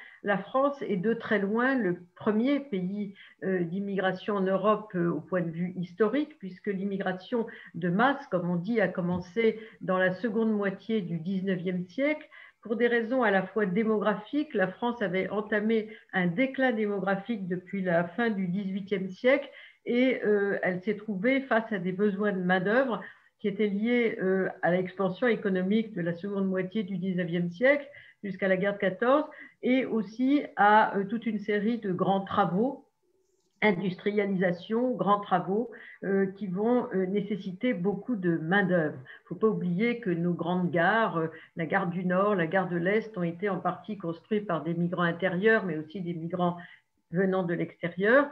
la France est de très loin le premier pays d'immigration en Europe au point de vue historique, puisque l'immigration de masse, comme on dit, a commencé dans la seconde moitié du 19e siècle. Pour des raisons à la fois démographiques, la France avait entamé un déclin démographique depuis la fin du XVIIIe siècle et elle s'est trouvée face à des besoins de main-d'œuvre qui étaient liés à l'expansion économique de la seconde moitié du XIXe siècle jusqu'à la guerre de 14 et aussi à toute une série de grands travaux, industrialisation, grands travaux qui vont nécessiter beaucoup de main-d'œuvre. Il ne faut pas oublier que nos grandes gares, la gare du Nord, la gare de l'Est, ont été en partie construites par des migrants intérieurs, mais aussi des migrants venant de l'extérieur,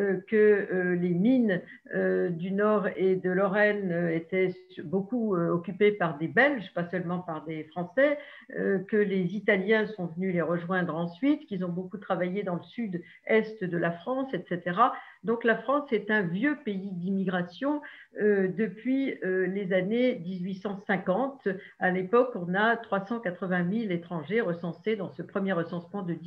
que les mines du Nord et de Lorraine étaient beaucoup occupées par des Belges, pas seulement par des Français, que les Italiens sont venus les rejoindre ensuite, qu'ils ont beaucoup travaillé dans le sud-est de la France, etc. Donc la France est un vieux pays d'immigration depuis les années 1850. À l'époque, on a 380 000 étrangers recensés dans ce premier recensement de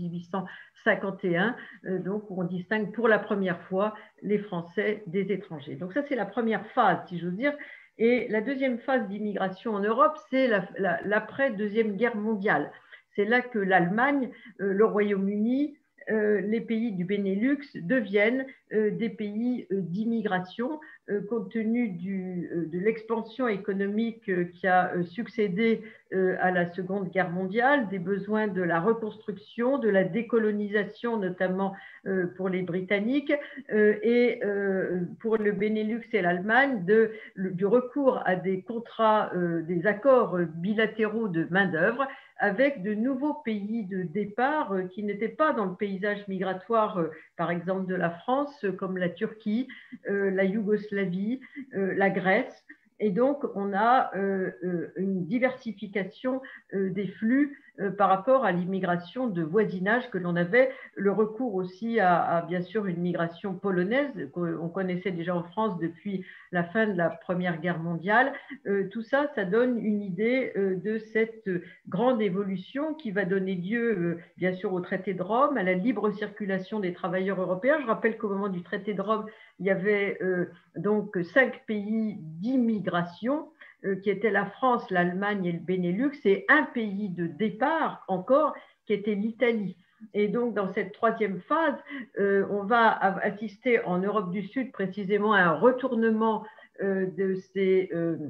1851, donc où on distingue pour la première fois les Français des étrangers. Donc ça, c'est la première phase, si j'ose dire. Et la deuxième phase d'immigration en Europe, c'est l'après-deuxième guerre mondiale. C'est là que l'Allemagne, le Royaume-Uni, les pays du Benelux deviennent des pays d'immigration compte tenu de l'expansion économique qui a succédé à la Seconde Guerre mondiale, des besoins de la reconstruction, de la décolonisation, notamment pour les Britanniques, et pour le Benelux et l'Allemagne, du recours à des contrats, des accords bilatéraux de main-d'œuvre avec de nouveaux pays de départ qui n'étaient pas dans le paysage migratoire, par exemple de la France, comme la Turquie, la Yougoslavie, la Grèce. Et donc, on a une diversification des flux par rapport à l'immigration de voisinage que l'on avait, le recours aussi à bien sûr une migration polonaise qu'on connaissait déjà en France depuis la fin de la Première Guerre mondiale. Tout ça, ça donne une idée de cette grande évolution qui va donner lieu bien sûr au traité de Rome, à la libre circulation des travailleurs européens. Je rappelle qu'au moment du traité de Rome, il y avait donc 5 pays d'immigration qui étaient la France, l'Allemagne et le Benelux, et un pays de départ encore qui était l'Italie. Et donc, dans cette troisième phase, on va assister en Europe du Sud précisément à un retournement de ces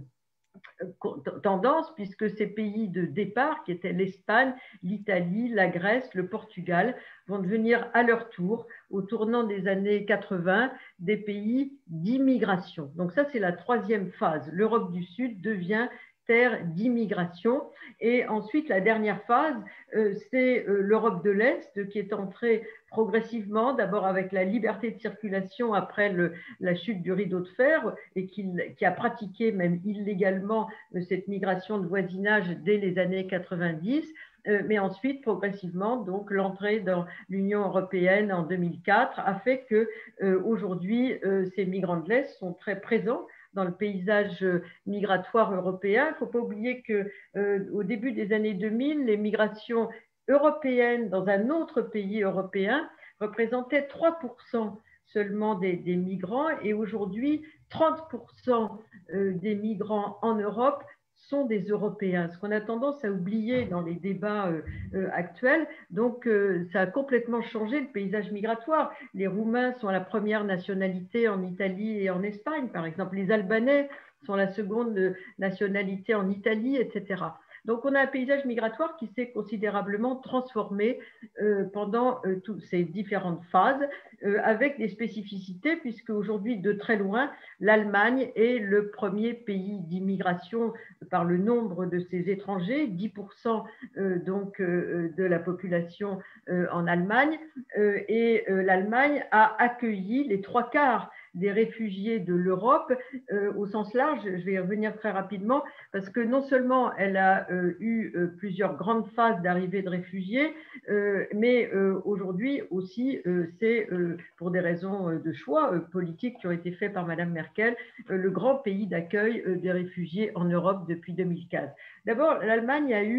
tendance, puisque ces pays de départ, qui étaient l'Espagne, l'Italie, la Grèce, le Portugal, vont devenir à leur tour, au tournant des années 80, des pays d'immigration. Donc ça, c'est la troisième phase. L'Europe du Sud devient terre d'immigration. Et ensuite, la dernière phase, c'est l'Europe de l'Est qui est entrée progressivement, d'abord avec la liberté de circulation après la chute du rideau de fer, et qui a pratiqué même illégalement cette migration de voisinage dès les années 90. Mais ensuite, progressivement, donc l'entrée dans l'Union européenne en 2004 a fait que aujourd'hui, ces migrants de l'Est sont très présents dans le paysage migratoire européen. Il ne faut pas oublier qu'au début des années 2000, les migrations européennes dans un autre pays européen représentaient 3% seulement des migrants, et aujourd'hui, 30% des migrants en Europe sont des Européens, ce qu'on a tendance à oublier dans les débats actuels. Donc, ça a complètement changé le paysage migratoire. Les Roumains sont la première nationalité en Italie et en Espagne, par exemple. Les Albanais sont la seconde nationalité en Italie, etc. Donc, on a un paysage migratoire qui s'est considérablement transformé pendant toutes ces différentes phases, avec des spécificités, puisque aujourd'hui, de très loin, l'Allemagne est le premier pays d'immigration par le nombre de ces étrangers, 10% donc, de la population en Allemagne, et l'Allemagne a accueilli les 3/4 des réfugiés de l'Europe au sens large. Je vais y revenir très rapidement, parce que non seulement elle a eu plusieurs grandes phases d'arrivée de réfugiés, mais aujourd'hui aussi, c'est pour des raisons de choix politiques qui ont été faits par Madame Merkel, le grand pays d'accueil des réfugiés en Europe depuis 2015. D'abord, l'Allemagne a eu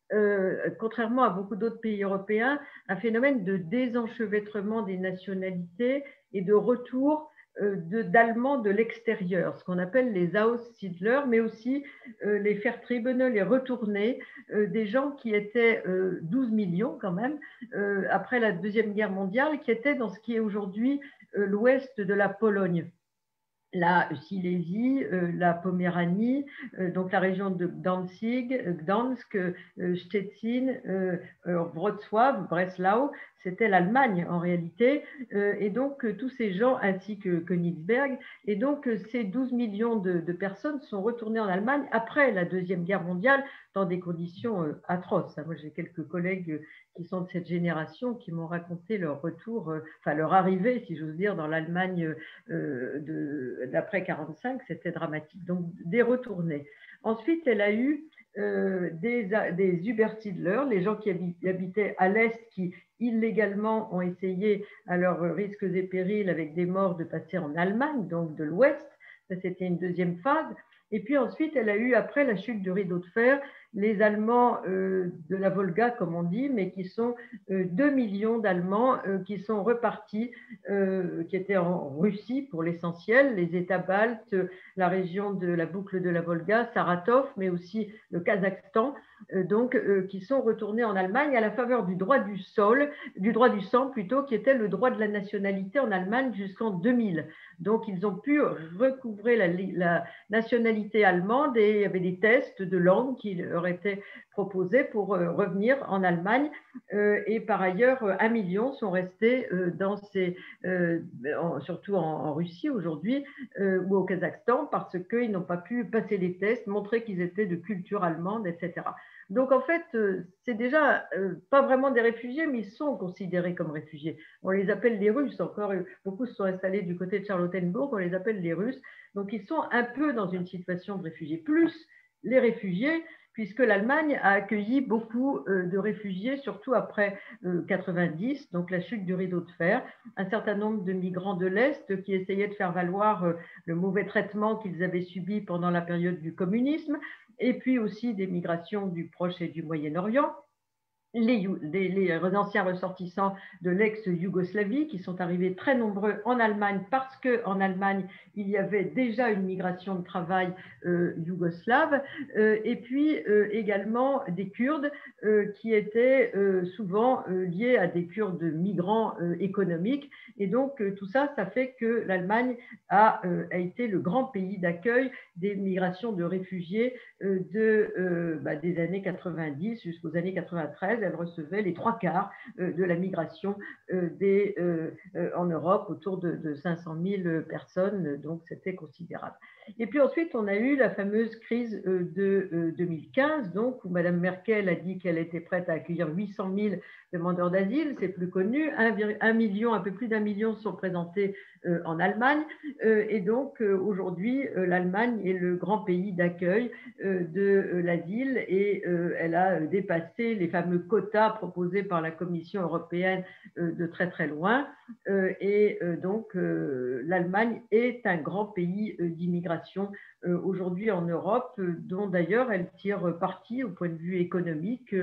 contrairement à beaucoup d'autres pays européens, un phénomène de désenchevêtrement des nationalités et de retour d'Allemands de l'extérieur, ce qu'on appelle les Aussiedler, mais aussi les Vertriebene, les retournés, des gens qui étaient 12 millions quand même, après la Deuxième Guerre mondiale, qui étaient dans ce qui est aujourd'hui l'ouest de la Pologne, la Silésie, la Poméranie, donc la région de Danzig, Gdansk, Szczecin, Wrocław, Breslau, c'était l'Allemagne en réalité, et donc tous ces gens ainsi que Königsberg, et donc ces 12 millions de personnes sont retournées en Allemagne après la Deuxième Guerre mondiale dans des conditions atroces. Moi j'ai quelques collègues qui sont de cette génération qui m'ont raconté leur retour, enfin leur arrivée, si j'ose dire, dans l'Allemagne d'après 1945, c'était dramatique. Donc, des retournés. Ensuite, elle a eu des Übersiedler, les gens qui habitaient à l'Est, qui illégalement ont essayé, à leurs risques et périls, avec des morts, de passer en Allemagne, donc de l'Ouest. Ça, c'était une deuxième phase. Et puis ensuite, elle a eu, après la chute du rideau de fer, les Allemands de la Volga, comme on dit, mais qui sont 2 millions d'Allemands qui sont repartis, qui étaient en Russie pour l'essentiel, les États baltes, la région de la boucle de la Volga, Saratov, mais aussi le Kazakhstan, donc qui sont retournés en Allemagne à la faveur du droit du sang plutôt, qui était le droit de la nationalité en Allemagne jusqu'en 2000. Donc, ils ont pu recouvrer la nationalité allemande et il y avait des tests de langue qui leur étaient proposés pour revenir en Allemagne. Et par ailleurs, 1 million sont restés surtout en Russie aujourd'hui ou au Kazakhstan parce qu'ils n'ont pas pu passer les tests, montrer qu'ils étaient de culture allemande, etc. Donc en fait, c'est déjà pas vraiment des réfugiés, mais ils sont considérés comme réfugiés. On les appelle les Russes, encore beaucoup se sont installés du côté de Charlottenbourg, on les appelle les Russes. Donc ils sont un peu dans une situation de réfugiés, plus les réfugiés, puisque l'Allemagne a accueilli beaucoup de réfugiés, surtout après 90, donc la chute du rideau de fer, un certain nombre de migrants de l'Est qui essayaient de faire valoir le mauvais traitement qu'ils avaient subi pendant la période du communisme, et puis aussi des migrations du Proche et du Moyen-Orient. Les anciens ressortissants de l'ex-Yougoslavie qui sont arrivés très nombreux en Allemagne parce qu'en Allemagne, il y avait déjà une migration de travail yougoslave, et puis également des Kurdes qui étaient souvent liés à des Kurdes migrants économiques. Et donc, tout ça, ça fait que l'Allemagne a été le grand pays d'accueil des migrations de réfugiés des années 90 jusqu'aux années 93. Elle recevait les 3/4 de la migration en Europe, autour de 500 000 personnes, donc c'était considérable. Et puis ensuite, on a eu la fameuse crise de 2015, donc, où Mme Merkel a dit qu'elle était prête à accueillir 800 000 demandeurs d'asile, c'est plus connu, 1 million, un peu plus d'1 million sont présentés en Allemagne, et donc aujourd'hui, l'Allemagne est le grand pays d'accueil de l'asile, et elle a dépassé les fameux quotas proposés par la Commission européenne de très très loin, et donc l'Allemagne est un grand pays d'immigration aujourd'hui en Europe, dont d'ailleurs elle tire parti au point de vue économique,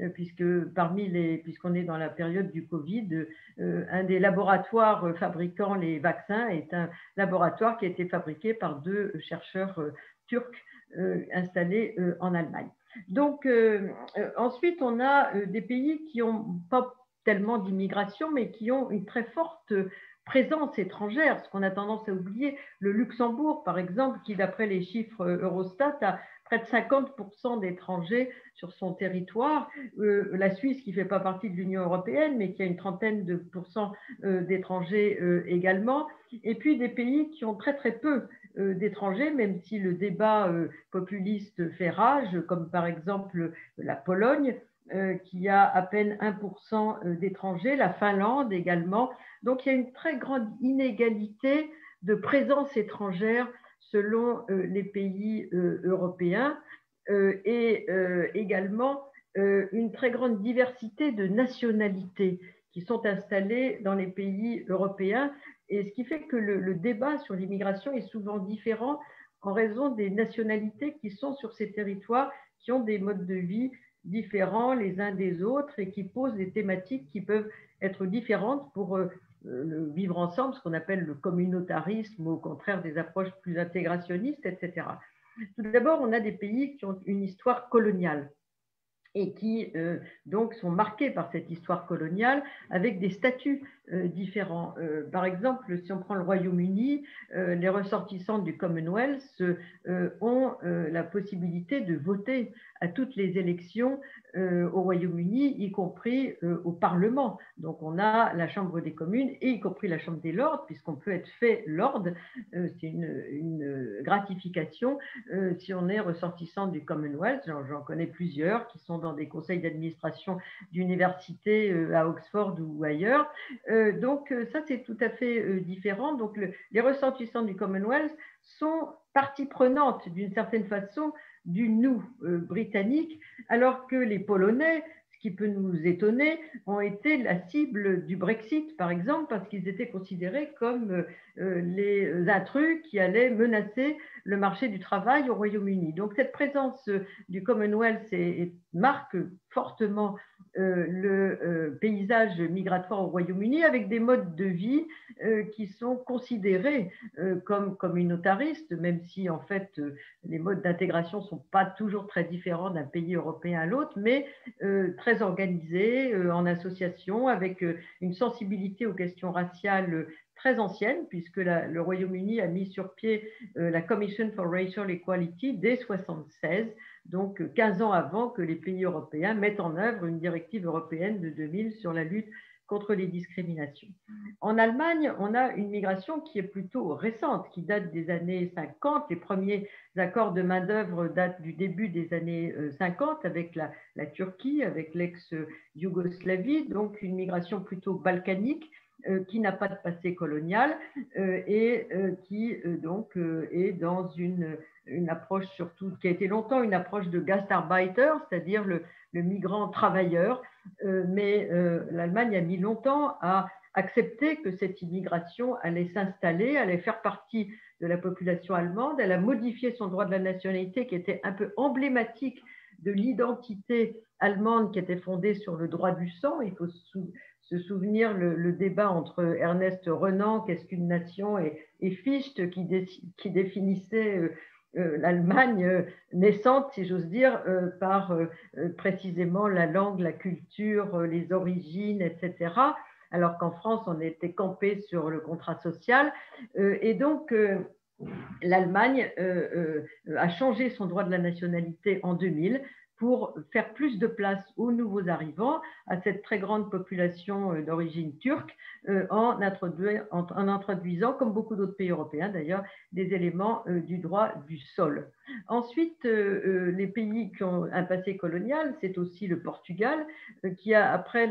puisqu'on est dans la période du Covid, un des laboratoires fabriquant les vaccins est un laboratoire qui a été fabriqué par 2 chercheurs turcs installés en Allemagne. Donc ensuite, on a des pays qui n'ont pas tellement d'immigration, mais qui ont une très forte présence étrangère, ce qu'on a tendance à oublier. Le Luxembourg, par exemple, qui d'après les chiffres Eurostat a près de 50% d'étrangers sur son territoire. La Suisse, qui ne fait pas partie de l'Union européenne, mais qui a une trentaine de pourcents d'étrangers également. Et puis des pays qui ont très très peu d'étrangers, même si le débat populiste fait rage, comme par exemple la Pologne, qui a à peine 1% d'étrangers, la Finlande également. Donc il y a une très grande inégalité de présence étrangère selon les pays européens, et également une très grande diversité de nationalités qui sont installées dans les pays européens, et ce qui fait que le débat sur l'immigration est souvent différent en raison des nationalités qui sont sur ces territoires, qui ont des modes de vie différents les uns des autres et qui posent des thématiques qui peuvent être différentes pour le vivre ensemble, ce qu'on appelle le communautarisme, ou au contraire des approches plus intégrationnistes, etc. Tout d'abord, on a des pays qui ont une histoire coloniale et qui donc sont marqués par cette histoire coloniale avec des statuts différents. Par exemple, si on prend le Royaume-Uni, les ressortissants du Commonwealth ont la possibilité de voter à toutes les élections au Royaume-Uni, y compris au Parlement. Donc on a la Chambre des communes et y compris la Chambre des lords, puisqu'on peut être fait lord, c'est une gratification si on est ressortissant du Commonwealth. J'en connais plusieurs qui sont dans des conseils d'administration d'universités à Oxford ou ailleurs. Donc ça, c'est tout à fait différent. Donc les ressortissants du Commonwealth sont partie prenante d'une certaine façon du nous britannique, alors que les Polonais, ce qui peut nous étonner, ont été la cible du Brexit, par exemple, parce qu'ils étaient considérés comme les intrus qui allaient menacer le marché du travail au Royaume-Uni. Donc cette présence du Commonwealth marque fortement le paysage migratoire au Royaume-Uni, avec des modes de vie qui sont considérés comme communautaristes, même si en fait les modes d'intégration ne sont pas toujours très différents d'un pays européen à l'autre, mais très organisés, en association, avec une sensibilité aux questions raciales très ancienne, puisque le Royaume-Uni a mis sur pied la Commission for Racial Equality dès 1976, donc 15 ans avant que les pays européens mettent en œuvre une directive européenne de 2000 sur la lutte contre les discriminations. En Allemagne, on a une migration qui est plutôt récente, qui date des années 50. Les premiers accords de main-d'œuvre datent du début des années 50 avec la Turquie, avec l'ex-Yougoslavie, donc une migration plutôt balkanique, qui n'a pas de passé colonial et qui donc est dans une approche surtout qui a été longtemps une approche de Gastarbeiter, c'est-à-dire le migrant travailleur, mais l'Allemagne a mis longtemps à accepter que cette immigration allait s'installer, allait faire partie de la population allemande. Elle a modifié son droit de la nationalité qui était un peu emblématique de l'identité allemande qui était fondée sur le droit du sang. Il faut se souvenir le débat entre Ernest Renan, qu'est-ce qu'une nation, et Fichte qui définissait l'Allemagne naissante, si j'ose dire, par précisément la langue, la culture, les origines, etc. Alors qu'en France, on était campé sur le contrat social. Et donc, l'Allemagne a changé son droit de la nationalité en 2000 pour faire plus de place aux nouveaux arrivants, à cette très grande population d'origine turque, en introduisant, comme beaucoup d'autres pays européens d'ailleurs, des éléments du droit du sol. Ensuite, les pays qui ont un passé colonial, c'est aussi le Portugal, qui a, après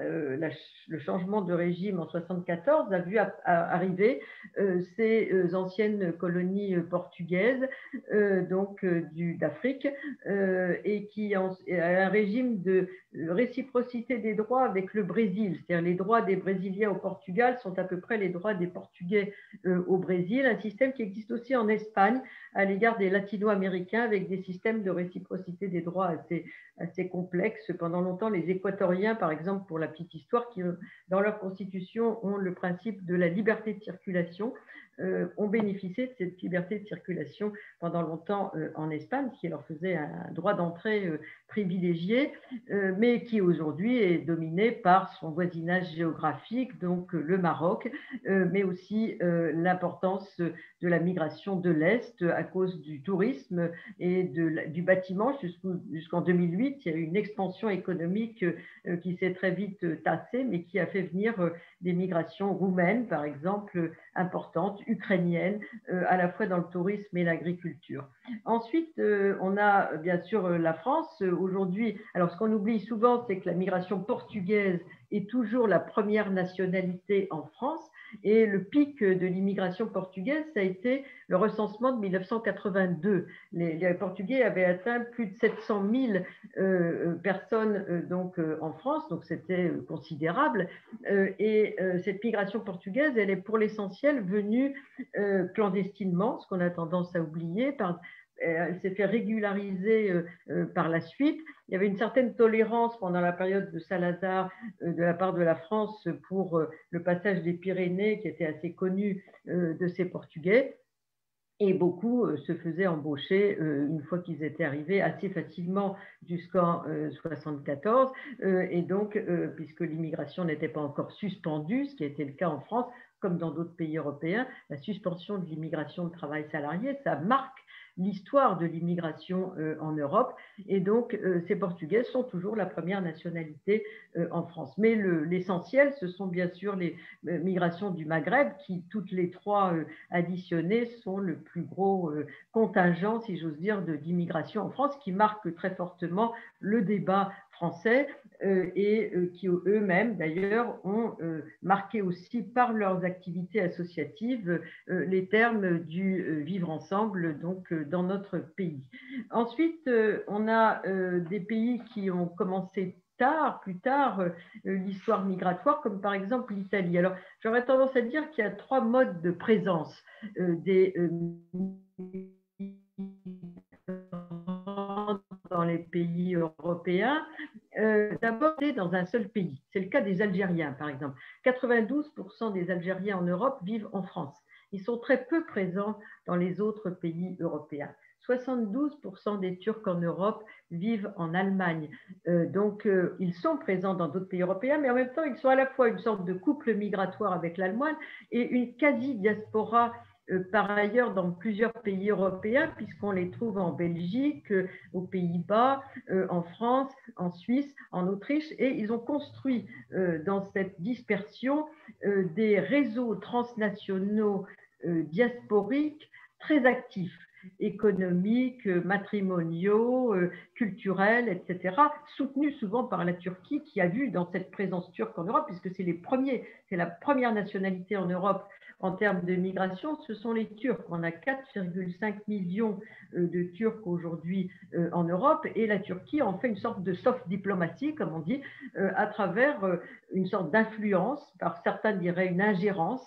le changement de régime en 1974, a vu arriver ces anciennes colonies portugaises, donc d'Afrique, et qui a un régime de réciprocité des droits avec le Brésil. C'est-à-dire les droits des Brésiliens au Portugal sont à peu près les droits des Portugais au Brésil, un système qui existe aussi en Espagne à l'égard des Latino-Américains, avec des systèmes de réciprocité des droits assez complexes. Pendant longtemps, les Équatoriens, par exemple, pour la petite histoire, qui dans leur constitution ont le principe de la liberté de circulation, ont bénéficié de cette liberté de circulation pendant longtemps en Espagne, ce qui leur faisait un droit d'entrée privilégié, mais qui aujourd'hui est dominé par son voisinage géographique, donc le Maroc, mais aussi l'importance de la migration de l'Est à cause du tourisme et du bâtiment. Jusqu'en 2008, il y a eu une expansion économique qui s'est très vite tassée, mais qui a fait venir des migrations roumaines, par exemple, importantes, ukrainiennes, à la fois dans le tourisme et l'agriculture. Ensuite, on a bien sûr la France. Aujourd'hui, alors ce qu'on oublie souvent, c'est que la migration portugaise est toujours la première nationalité en France. Et le pic de l'immigration portugaise, ça a été le recensement de 1982. Les Portugais avaient atteint plus de 700 000 personnes donc, en France, donc c'était considérable. Et cette migration portugaise, elle est pour l'essentiel venue clandestinement, ce qu'on a tendance à oublier, elle s'est fait régulariser par la suite. Il y avait une certaine tolérance pendant la période de Salazar de la part de la France pour le passage des Pyrénées, qui était assez connu de ces Portugais. Et beaucoup se faisaient embaucher une fois qu'ils étaient arrivés assez facilement jusqu'en 1974. Et donc, puisque l'immigration n'était pas encore suspendue, ce qui a été le cas en France, comme dans d'autres pays européens, la suspension de l'immigration de travail salarié, ça marque l'histoire de l'immigration en Europe. Et donc, ces Portugais sont toujours la première nationalité en France. Mais l'essentiel, ce sont bien sûr les migrations du Maghreb qui, toutes les trois additionnées, sont le plus gros contingent, si j'ose dire, d'immigration en France, qui marque très fortement le débat français et qui eux-mêmes, d'ailleurs, ont marqué aussi par leurs activités associatives les termes du vivre ensemble donc, dans notre pays. Ensuite, on a des pays qui ont commencé plus tard, l'histoire migratoire, comme par exemple l'Italie. Alors, j'aurais tendance à dire qu'il y a trois modes de présence des dans les pays européens. D'abord, c'est dans un seul pays. C'est le cas des Algériens, par exemple. 92% des Algériens en Europe vivent en France. Ils sont très peu présents dans les autres pays européens. 72% des Turcs en Europe vivent en Allemagne. Donc, ils sont présents dans d'autres pays européens, mais en même temps, ils sont à la fois une sorte de couple migratoire avec l'Allemagne et une quasi-diaspora par ailleurs dans plusieurs pays européens, puisqu'on les trouve en Belgique, aux Pays-Bas, en France, en Suisse, en Autriche, et ils ont construit dans cette dispersion des réseaux transnationaux diasporiques très actifs, économiques, matrimoniaux, culturels, etc., soutenus souvent par la Turquie, qui a vu dans cette présence turque en Europe, puisque c'est la première nationalité en Europe en termes de migration, ce sont les Turcs. On a 4,5 millions de Turcs aujourd'hui en Europe, et la Turquie en fait une sorte de soft diplomatie, comme on dit, à travers une sorte d'influence, par certains diraient une ingérence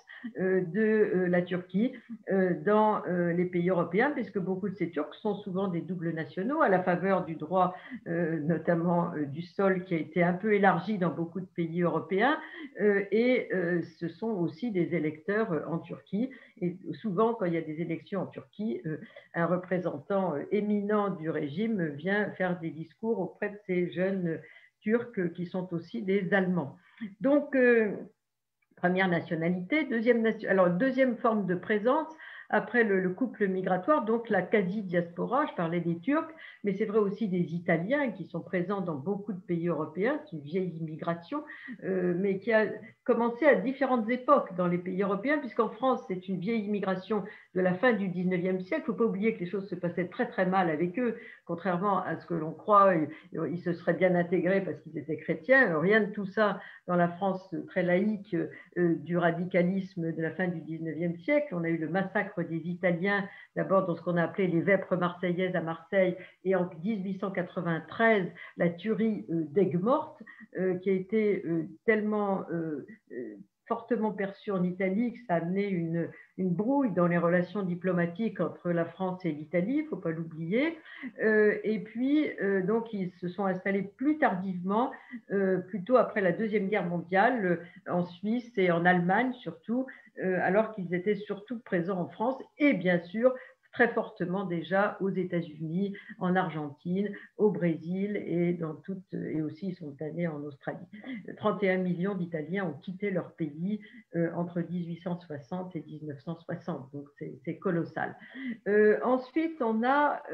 de la Turquie dans les pays européens, puisque beaucoup de ces Turcs sont souvent des doubles nationaux, à la faveur du droit, notamment du sol, qui a été un peu élargi dans beaucoup de pays européens, et ce sont aussi des électeurs en Turquie. Et souvent, quand il y a des élections en Turquie, un représentant éminent du régime vient faire des discours auprès de ces jeunes Turcs qui sont aussi des Allemands. Donc, première nationalité. Deuxième forme de présence, après le couple migratoire, donc la quasi-diaspora, je parlais des Turcs, mais c'est vrai aussi des Italiens qui sont présents dans beaucoup de pays européens, c'est une vieille immigration, mais qui a commencé à différentes époques dans les pays européens, puisqu'en France, c'est une vieille immigration de la fin du 19e siècle. Il ne faut pas oublier que les choses se passaient très très mal avec eux, contrairement à ce que l'on croit, ils se seraient bien intégrés parce qu'ils étaient chrétiens. Rien de tout ça dans la France très laïque du radicalisme de la fin du 19e siècle. On a eu le massacre des Italiens, d'abord dans ce qu'on a appelé les vêpres marseillaises à Marseille, et en 1893, la tuerie d'Aigues-Mortes, qui a été tellement fortement perçue en Italie que ça a amené une brouille dans les relations diplomatiques entre la France et l'Italie, il ne faut pas l'oublier. Et puis, donc, ils se sont installés plus tardivement, plutôt après la Deuxième Guerre mondiale, en Suisse et en Allemagne surtout, alors qu'ils étaient surtout présents en France et bien sûr très fortement déjà aux États-Unis, en Argentine, au Brésil et aussi ils sont allés en Australie. 31 millions d'Italiens ont quitté leur pays entre 1860 et 1960, donc c'est colossal. Ensuite, on a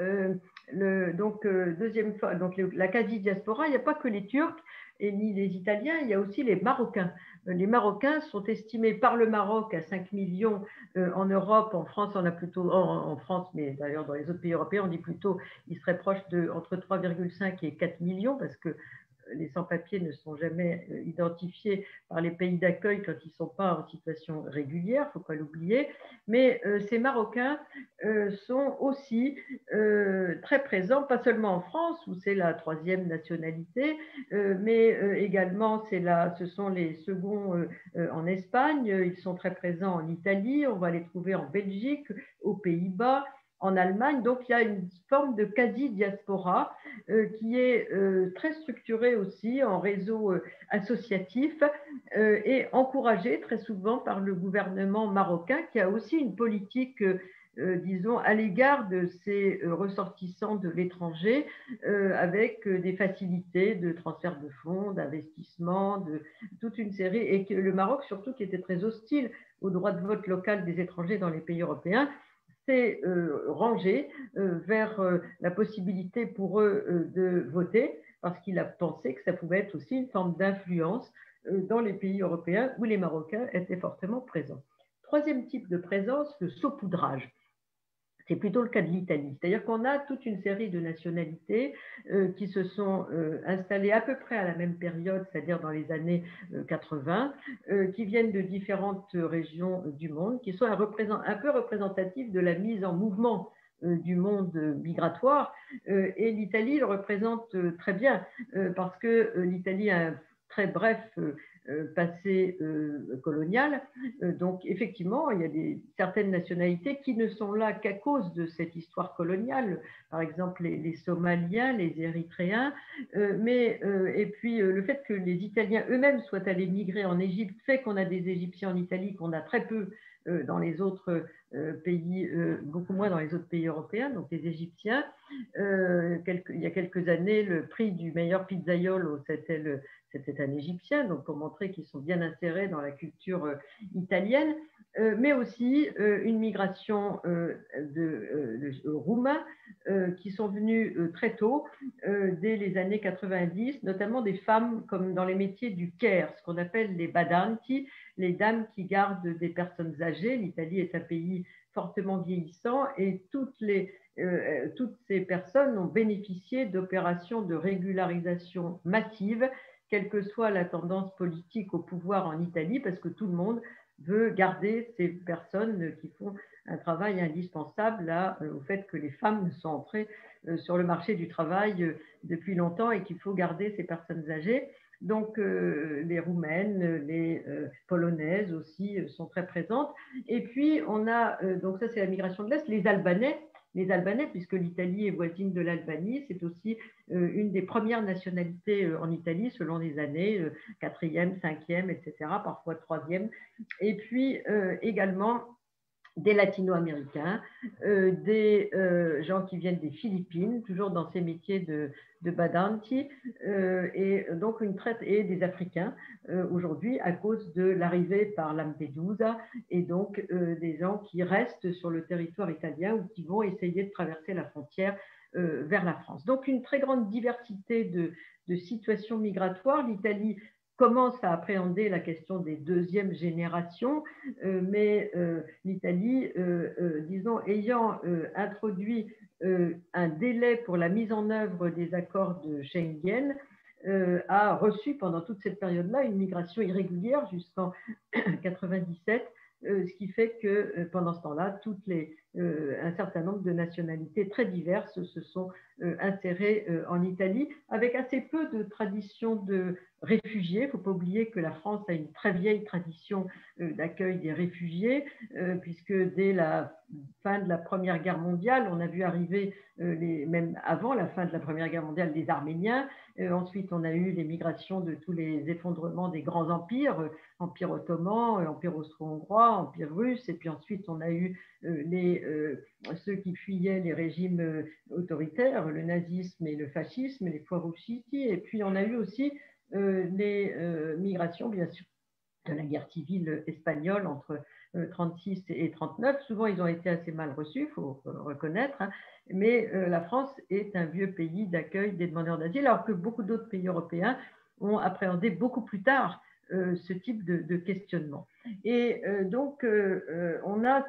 deuxième fois, donc la quasi-diaspora. Il n'y a pas que les Turcs et ni les Italiens, il y a aussi les Marocains. Les Marocains sont estimés par le Maroc à 5 millions en Europe. En France, on a plutôt, en France, mais d'ailleurs dans les autres pays européens, on dit plutôt ils seraient proches entre 3,5 et 4 millions, parce que les sans-papiers ne sont jamais identifiés par les pays d'accueil quand ils ne sont pas en situation régulière, il ne faut pas l'oublier. Mais ces Marocains sont aussi très présents, pas seulement en France, où c'est la troisième nationalité, mais également ce sont les seconds en Espagne, ils sont très présents en Italie, on va les trouver en Belgique, aux Pays-Bas, en Allemagne. Donc il y a une forme de quasi-diaspora qui est très structurée aussi en réseau associatif et encouragée très souvent par le gouvernement marocain qui a aussi une politique disons, à l'égard de ces ressortissants de l'étranger, avec des facilités de transfert de fonds, d'investissement, de toute une série, et que le Maroc, surtout, qui était très hostile au droit de vote local des étrangers dans les pays européens, s'est rangé vers la possibilité pour eux de voter, parce qu'il a pensé que ça pouvait être aussi une forme d'influence dans les pays européens où les Marocains étaient fortement présents. Troisième type de présence, le saupoudrage. C'est plutôt le cas de l'Italie. C'est-à-dire qu'on a toute une série de nationalités qui se sont installées à peu près à la même période, c'est-à-dire dans les années 80, qui viennent de différentes régions du monde, qui sont un peu représentatives de la mise en mouvement du monde migratoire. Et l'Italie le représente très bien, parce que l'Italie a un très bref passé colonial. Donc, effectivement, il y a certaines nationalités qui ne sont là qu'à cause de cette histoire coloniale, par exemple les Somaliens, les Érythréens, et puis le fait que les Italiens eux-mêmes soient allés migrer en Égypte fait qu'on a des Égyptiens en Italie qu'on a très peu dans les autres pays, beaucoup moins dans les autres pays européens, donc les Égyptiens. Il y a quelques années, le prix du meilleur pizzaiolo, c'était un Égyptien, donc pour montrer qu'ils sont bien insérés dans la culture italienne, mais aussi une migration de Roumains qui sont venus très tôt, dès les années 90, notamment des femmes comme dans les métiers du care, ce qu'on appelle les badanti, les dames qui gardent des personnes âgées. L'Italie est un pays fortement vieillissant et toutes ces personnes ont bénéficié d'opérations de régularisation massive, quelle que soit la tendance politique au pouvoir en Italie, parce que tout le monde veut garder ces personnes qui font un travail indispensable au fait que les femmes sont entrées sur le marché du travail depuis longtemps et qu'il faut garder ces personnes âgées. Donc, les Roumaines, les Polonaises aussi sont très présentes. Et puis, on a, donc ça c'est la migration de l'Est, les Albanais, puisque l'Italie est voisine de l'Albanie, c'est aussi une des premières nationalités en Italie, selon les années, 4e, 5e, etc., parfois 3e. Et puis, également, des latino-américains, des gens qui viennent des Philippines, toujours dans ces métiers de badanti, et donc et des Africains aujourd'hui à cause de l'arrivée par Lampedusa, et donc des gens qui restent sur le territoire italien ou qui vont essayer de traverser la frontière vers la France. Donc une très grande diversité de situations migratoires. L'Italie commence à appréhender la question des deuxièmes générations, mais l'Italie, disons, ayant introduit un délai pour la mise en œuvre des accords de Schengen, a reçu pendant toute cette période-là une migration irrégulière jusqu'en 97, ce qui fait que pendant ce temps-là, un certain nombre de nationalités très diverses se sont insérées en Italie, avec assez peu de traditions de réfugiés. Il ne faut pas oublier que la France a une très vieille tradition d'accueil des réfugiés, puisque dès la fin de la Première Guerre mondiale, on a vu arriver, même avant la fin de la Première Guerre mondiale, les Arméniens. Ensuite, on a eu les migrations de tous les effondrements des grands empires, Empire ottoman, Empire austro-hongrois, Empire russe, et puis ensuite, on a eu ceux qui fuyaient les régimes autoritaires, le nazisme et le fascisme, les fuoriusciti, et puis on a eu aussi les migrations, bien sûr, de la guerre civile espagnole entre 36 et 39. Souvent, ils ont été assez mal reçus, il faut reconnaître, hein, mais la France est un vieux pays d'accueil des demandeurs d'asile, alors que beaucoup d'autres pays européens ont appréhendé beaucoup plus tard ce type de questionnement. Et donc, on a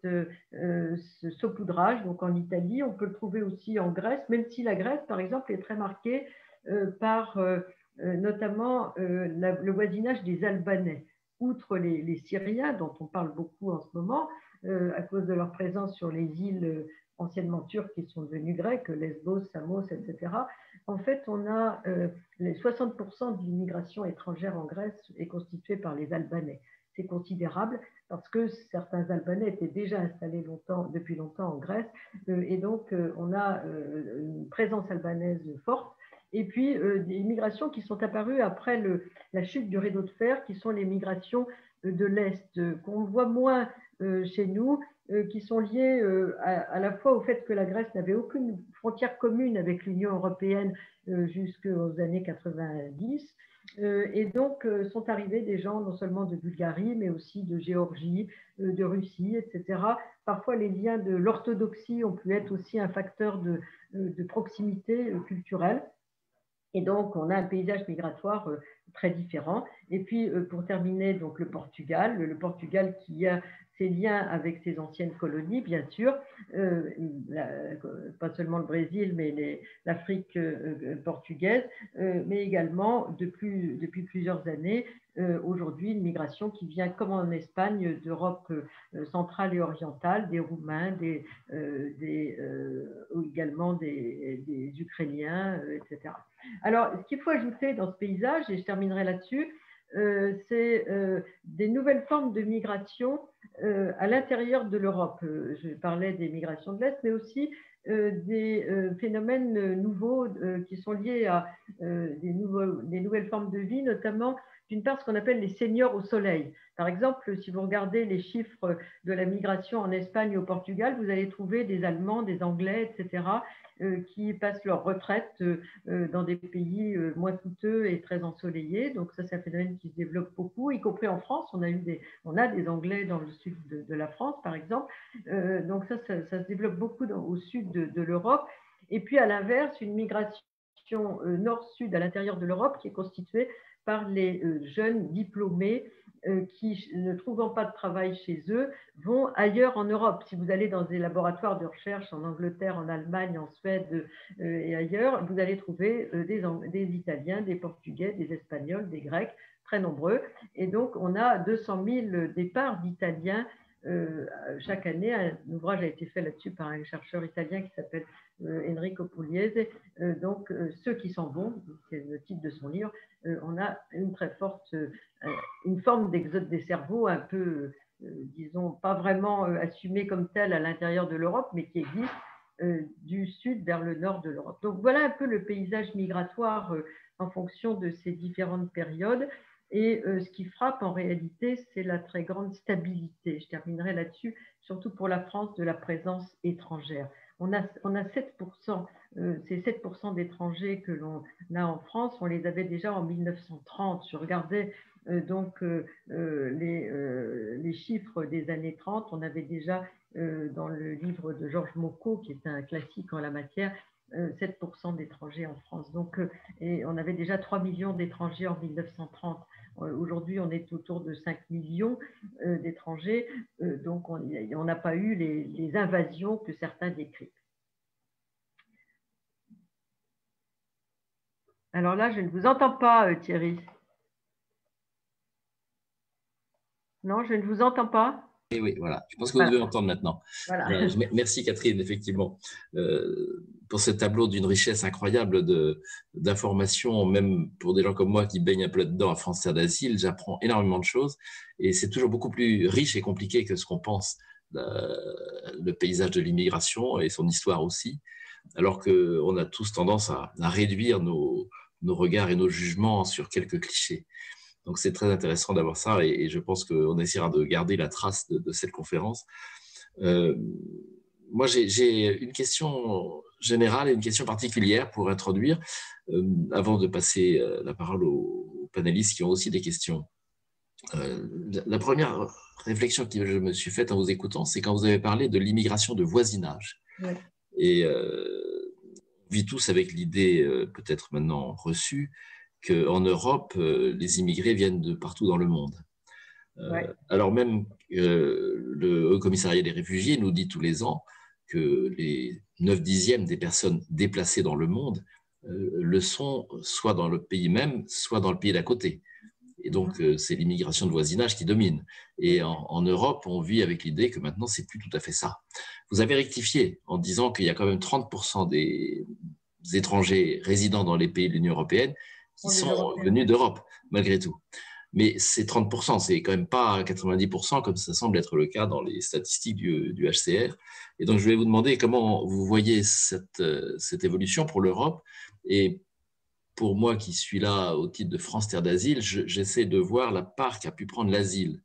ce saupoudrage donc en Italie, on peut le trouver aussi en Grèce, même si la Grèce, par exemple, est très marquée par notamment le voisinage des Albanais. Outre les Syriens, dont on parle beaucoup en ce moment, à cause de leur présence sur les îles anciennement turques qui sont devenues grecques, Lesbos, Samos, etc. En fait, on a les 60% de l'immigration étrangère en Grèce est constituée par les Albanais. c'est considérable parce que certains Albanais étaient déjà installés depuis longtemps en Grèce et donc on a une présence albanaise forte. Et puis des migrations qui sont apparues après la chute du rideau de fer, qui sont les migrations de l'Est, qu'on voit moins chez nous, qui sont liées à la fois au fait que la Grèce n'avait aucune frontière commune avec l'Union européenne jusqu'aux années 90. Et donc sont arrivés des gens non seulement de Bulgarie, mais aussi de Géorgie, de Russie, etc. Parfois, les liens de l'orthodoxie ont pu être aussi un facteur de proximité culturelle. Et donc, on a un paysage migratoire très différent. Et puis, pour terminer, donc, le Portugal qui a ses liens avec ses anciennes colonies, bien sûr, pas seulement le Brésil, mais l'Afrique portugaise, mais également, depuis plusieurs années, aujourd'hui, une migration qui vient, comme en Espagne, d'Europe centrale et orientale, des Roumains, également des Ukrainiens, etc. Alors, ce qu'il faut ajouter dans ce paysage, et je terminerai là-dessus, c'est des nouvelles formes de migration à l'intérieur de l'Europe. Je parlais des migrations de l'Est, mais aussi des phénomènes nouveaux qui sont liés à des nouvelles formes de vie, notamment d'une part ce qu'on appelle les seniors au soleil. Par exemple, si vous regardez les chiffres de la migration en Espagne et au Portugal, vous allez trouver des Allemands, des Anglais, etc., qui passent leur retraite dans des pays moins coûteux et très ensoleillés. Donc ça, c'est un phénomène qui se développe beaucoup, y compris en France. On a des Anglais dans le sud de la France, par exemple. Donc ça se développe beaucoup au sud de l'Europe. Et puis à l'inverse, une migration nord-sud à l'intérieur de l'Europe qui est constituée par les jeunes diplômés qui, ne trouvant pas de travail chez eux, vont ailleurs en Europe. Si vous allez dans des laboratoires de recherche en Angleterre, en Allemagne, en Suède et ailleurs, vous allez trouver des Italiens, des Portugais, des Espagnols, des Grecs, très nombreux. Et donc, on a 200 000 départs d'Italiens chaque année. Un ouvrage a été fait là-dessus par un chercheur italien qui s'appelle Enrico Pugliese. Donc, ceux qui s'en vont, c'est le titre de son livre, on a une très forte, une forme d'exode des cerveaux un peu, disons, pas vraiment assumée comme telle à l'intérieur de l'Europe, mais qui existe du sud vers le nord de l'Europe. Donc, voilà un peu le paysage migratoire en fonction de ces différentes périodes. Et ce qui frappe en réalité, c'est la très grande stabilité. Je terminerai là-dessus, surtout pour la France, de la présence étrangère. On a 7%, ces 7% d'étrangers que l'on a en France, on les avait déjà en 1930. Je regardais donc les chiffres des années 30. On avait déjà dans le livre de Georges Mocot, qui est un classique en la matière, 7% d'étrangers en France. Donc, et on avait déjà 3 millions d'étrangers en 1930. Aujourd'hui, on est autour de 5 millions d'étrangers, donc on n'a pas eu les invasions que certains décrivent. Alors là, je ne vous entends pas, Thierry. Non, je ne vous entends pas. Et oui, voilà. Je pense que vous devez m'entendre maintenant. Voilà. Merci Catherine, effectivement, pour ce tableau d'une richesse incroyable d'informations, même pour des gens comme moi qui baignent un peu là-dedans à France Terre d'Asile. J'apprends énormément de choses et c'est toujours beaucoup plus riche et compliqué que ce qu'on pense, le paysage de l'immigration et son histoire aussi, alors qu'on a tous tendance à réduire nos regards et nos jugements sur quelques clichés. Donc, c'est très intéressant d'avoir ça et je pense qu'on essaiera de garder la trace de cette conférence. Moi, j'ai une question générale et une question particulière pour introduire, avant de passer la parole aux panélistes qui ont aussi des questions. La première réflexion que je me suis faite en vous écoutant, c'est quand vous avez parlé de l'immigration de voisinage. Ouais. Et on vit tous avec l'idée, peut-être maintenant reçue, qu'en Europe, les immigrés viennent de partout dans le monde. Ouais. Alors même le Haut Commissariat des réfugiés nous dit tous les ans que les 9/10 des personnes déplacées dans le monde le sont soit dans le pays même, soit dans le pays d'à côté. Et donc, c'est l'immigration de voisinage qui domine. Et en Europe, on vit avec l'idée que maintenant, c'est plus tout à fait ça. Vous avez rectifié en disant qu'il y a quand même 30% des étrangers résidant dans les pays de l'Union européenne qui sont venus d'Europe, malgré tout. mais c'est 30%, c'est quand même pas 90% comme ça semble être le cas dans les statistiques du HCR. Et donc, je vais vous demander comment vous voyez cette évolution pour l'Europe. Et pour moi qui suis là au titre de France Terre d'Asile, j'essaie de voir la part qu'a pu prendre l'asile.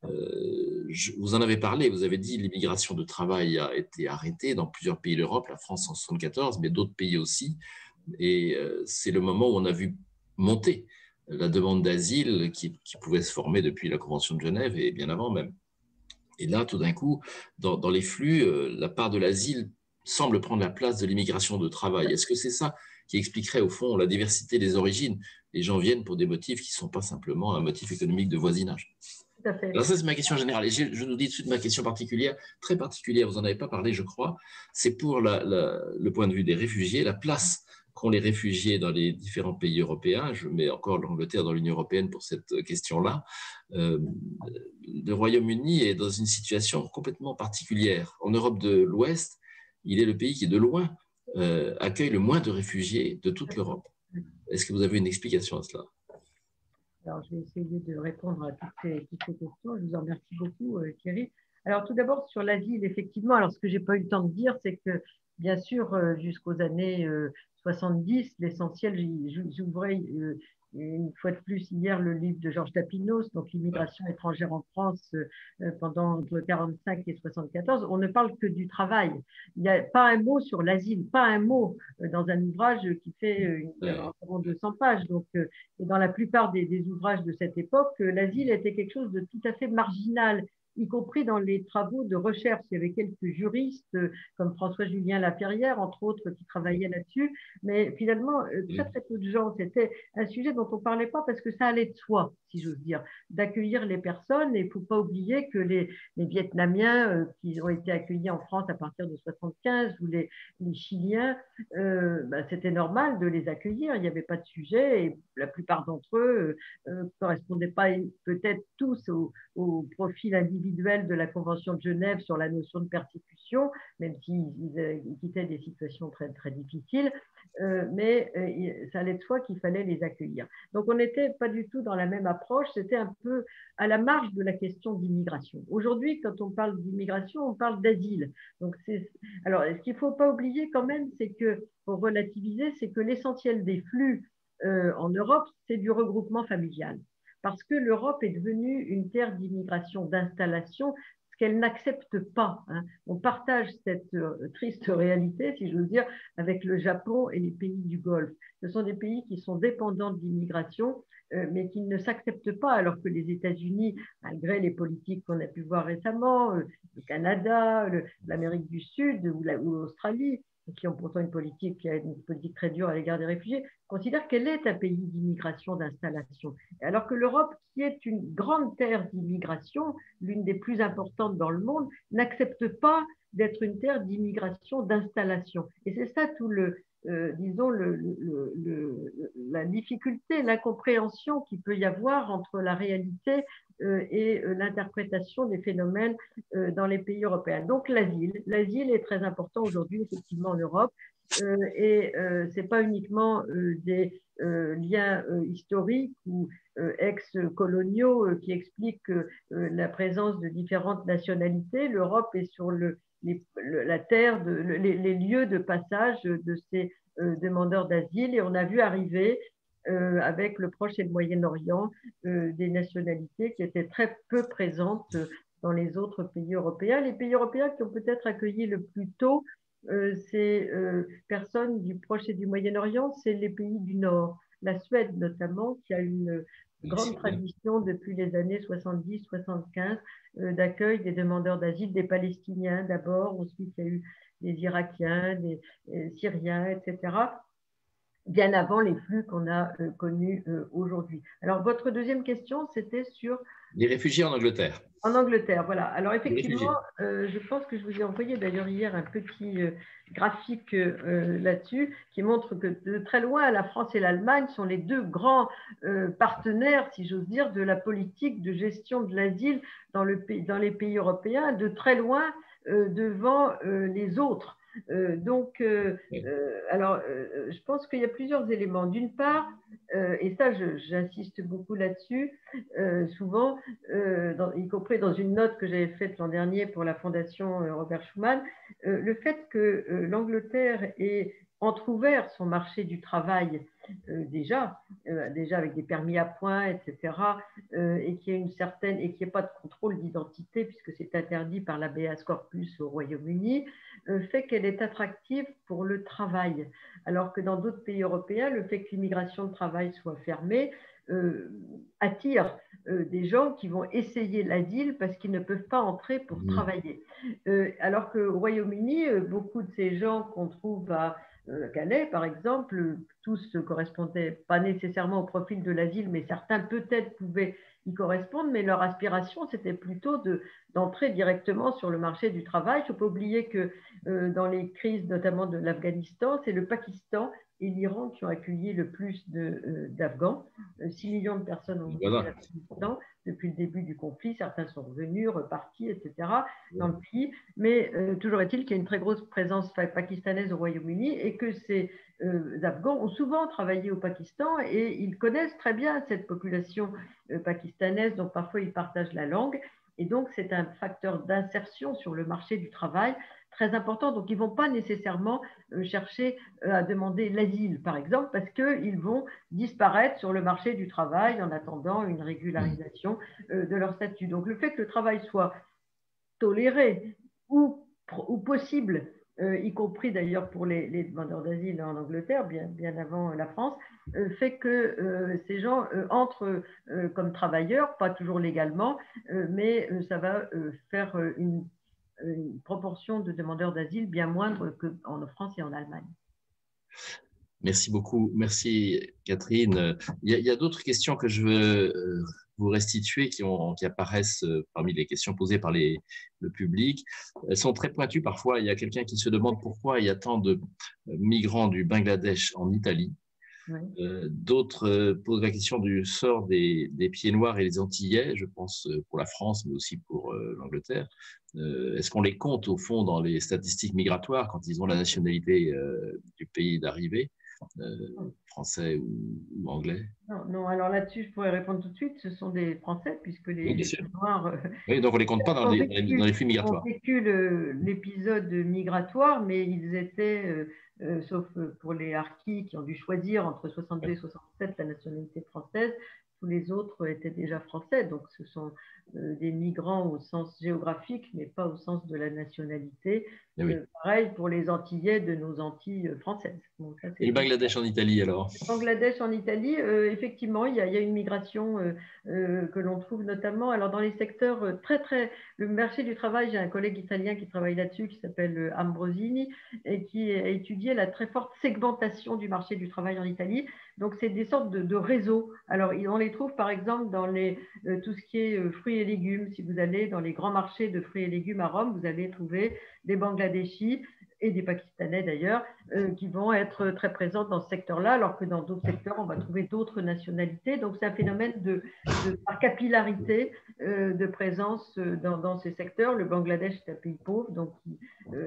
Vous en avez parlé, vous avez dit l'immigration de travail a été arrêtée dans plusieurs pays d'Europe, la France en 1974, mais d'autres pays aussi. Et c'est le moment où on a vu monter la demande d'asile qui pouvait se former depuis la Convention de Genève et bien avant même. Et là, tout d'un coup, dans les flux, la part de l'asile semble prendre la place de l'immigration de travail. Est-ce que c'est ça qui expliquerait au fond la diversité des origines? Les gens viennent pour des motifs qui ne sont pas simplement un motif économique de voisinage. Tout à fait. Alors ça, c'est ma question générale. Et je vous dis tout de suite ma question particulière, très particulière, vous n'en avez pas parlé, je crois. C'est pour le point de vue des réfugiés, la place qu'ont les réfugiés dans les différents pays européens. Je mets encore l'Angleterre dans l'Union européenne pour cette question-là. Le Royaume-Uni est dans une situation complètement particulière. En Europe de l'Ouest, il est le pays qui, de loin, accueille le moins de réfugiés de toute l'Europe. Est-ce que vous avez une explication à cela? Alors, je vais essayer de répondre à toutes ces questions. Je vous en remercie beaucoup, Thierry. Alors, tout d'abord, sur l'asile, effectivement, alors ce que je n'ai pas eu le temps de dire, c'est que, bien sûr, jusqu'aux années 70, l'essentiel, j'ouvrais une fois de plus hier le livre de Georges Tapinos, donc l'immigration étrangère en France pendant entre 45 et 74. On ne parle que du travail. Il n'y a pas un mot sur l'asile, pas un mot dans un ouvrage qui fait environ 200 pages. Donc, et dans la plupart des ouvrages de cette époque, l'asile était quelque chose de tout à fait marginal, y compris dans les travaux de recherche. Il y avait quelques juristes, comme François-Julien Laferrière, entre autres, qui travaillaient là-dessus, mais finalement, très très peu de gens. C'était un sujet dont on ne parlait pas parce que ça allait de soi, si j'ose dire, d'accueillir les personnes. Et il ne faut pas oublier que les Vietnamiens qui ont été accueillis en France à partir de 1975 ou les Chiliens, c'était normal de les accueillir. Il n'y avait pas de sujet et la plupart d'entre eux ne correspondaient pas peut-être tous au profil individuel de la Convention de Genève sur la notion de persécution, même s'ils quittaient des situations très, très difficiles. Mais ça allait de soi qu'il fallait les accueillir. Donc, on n'était pas du tout dans la même approche, c'était un peu à la marge de la question d'immigration. Aujourd'hui, quand on parle d'immigration, on parle d'asile. Donc, alors, ce qu'il ne faut pas oublier quand même, c'est que, pour relativiser, c'est que l'essentiel des flux en Europe, c'est du regroupement familial. Parce que l'Europe est devenue une terre d'immigration, d'installation, qu'elle n'accepte pas. Hein. On partage cette triste réalité, si j'ose dire, avec le Japon et les pays du Golfe. Ce sont des pays qui sont dépendants de l'immigration, mais qui ne s'acceptent pas, alors que les États-Unis, malgré les politiques qu'on a pu voir récemment, le Canada, l'Amérique du Sud ou l'Australie, qui ont pourtant une politique très dure à l'égard des réfugiés, considèrent qu'elle est un pays d'immigration, d'installation. Alors que l'Europe, qui est une grande terre d'immigration, l'une des plus importantes dans le monde, n'accepte pas d'être une terre d'immigration, d'installation. Et c'est ça tout disons, la difficulté, l'incompréhension qu'il peut y avoir entre la réalité et l'interprétation des phénomènes dans les pays européens. Donc l'asile est très important aujourd'hui, effectivement, en Europe. Et ce n'est pas uniquement des liens historiques ou ex-coloniaux qui expliquent la présence de différentes nationalités. L'Europe est sur la terre, les lieux de passage de ces demandeurs d'asile, et on a vu arriver avec le Proche et le Moyen-Orient des nationalités qui étaient très peu présentes dans les autres pays européens. Les pays européens qui ont peut-être accueilli le plus tôt ces personnes du Proche et du Moyen-Orient, c'est les pays du Nord. La Suède notamment, qui a une grande tradition depuis les années 70-75 d'accueil des demandeurs d'asile, des Palestiniens d'abord, ensuite il y a eu des Irakiens, des Syriens, etc., bien avant les flux qu'on a connus aujourd'hui. Alors, votre deuxième question, c'était sur… Les réfugiés en Angleterre. En Angleterre, voilà. Alors, effectivement, je pense que je vous ai envoyé d'ailleurs hier un petit graphique là-dessus qui montre que de très loin, la France et l'Allemagne sont les deux grands partenaires, si j'ose dire, de la politique de gestion de l'asile dans les pays européens, de très loin devant les autres. Je pense qu'il y a plusieurs éléments. D'une part, et ça j'insiste beaucoup là-dessus, souvent, y compris dans une note que j'avais faite l'an dernier pour la Fondation Robert Schuman, le fait que l'Angleterre ait entrouvert son marché du travail déjà avec des permis à points, etc., et qu'il y ait et qu'il n'y ait pas de contrôle d'identité puisque c'est interdit par l'habeas corpus au Royaume-Uni, fait qu'elle est attractive pour le travail, alors que dans d'autres pays européens, le fait que l'immigration de travail soit fermée attire des gens qui vont essayer l'asile parce qu'ils ne peuvent pas entrer pour travailler. Alors qu'au Royaume-Uni, beaucoup de ces gens qu'on trouve à Calais, par exemple, tous ne correspondaient pas nécessairement au profil de l'asile, mais certains peut-être pouvaient y correspondre, mais leur aspiration, c'était plutôt d'entrer directement sur le marché du travail. Il ne faut pas oublier que dans les crises, notamment de l'Afghanistan, c'est le Pakistan et l'Iran qui ont accueilli le plus d'Afghans. 6 millions de personnes ont quitté l'Afghanistan depuis le début du conflit. Certains sont revenus, repartis, etc. dans le pays. Mais toujours est-il qu'il y a une très grosse présence pakistanaise au Royaume-Uni et que ces Afghans ont souvent travaillé au Pakistan et ils connaissent très bien cette population pakistanaise, donc parfois ils partagent la langue. Et donc, c'est un facteur d'insertion sur le marché du travail très important. Donc, ils ne vont pas nécessairement chercher à demander l'asile, par exemple, parce qu'ils vont disparaître sur le marché du travail en attendant une régularisation de leur statut. Donc, le fait que le travail soit toléré ou possible, y compris d'ailleurs pour les demandeurs d'asile en Angleterre, bien avant la France, fait que ces gens entrent comme travailleurs, pas toujours légalement, mais ça va faire une proportion de demandeurs d'asile bien moindre qu'en France et en Allemagne. Merci beaucoup. Merci, Catherine. Il y a d'autres questions que je veux vous restituer qui apparaissent parmi les questions posées par le public. Elles sont très pointues parfois. Il y a quelqu'un qui se demande pourquoi il y a tant de migrants du Bangladesh en Italie. Oui. D'autres posent la question du sort des pieds noirs et des Antillais, je pense pour la France, mais aussi pour l'Angleterre. Est-ce qu'on les compte au fond dans les statistiques migratoires quand ils ont la nationalité du pays d'arrivée, français ou anglais? Non, alors là-dessus, je pourrais répondre tout de suite. Ce sont des Français, puisque les pieds noirs. Oui, donc on ne les compte pas dans les flux migratoires. Ont vécu l'épisode migratoire, mais ils étaient, sauf pour les harkis qui ont dû choisir entre 62 et 67 la nationalité française, tous les autres étaient déjà français. Donc ce sont des migrants au sens géographique, mais pas au sens de la nationalité. Oui. Pareil pour les Antillais de nos Antilles françaises. Bon, ça, et le Bangladesh en Italie alors? Le Bangladesh en Italie, effectivement, il y a une migration que l'on trouve notamment alors dans les secteurs le marché du travail. J'ai un collègue italien qui travaille là-dessus qui s'appelle Ambrosini et qui a étudié la très forte segmentation du marché du travail en Italie. Donc, c'est des sortes de réseaux. Alors, on les trouve par exemple dans tout ce qui est fruits et légumes. Si vous allez dans les grands marchés de fruits et légumes à Rome, vous allez trouver des Bangladeshis et des Pakistanais d'ailleurs, qui vont être très présents dans ce secteur-là, alors que dans d'autres secteurs, on va trouver d'autres nationalités. Donc, c'est un phénomène par capillarité de présence dans ces secteurs. Le Bangladesh est un pays pauvre, donc qui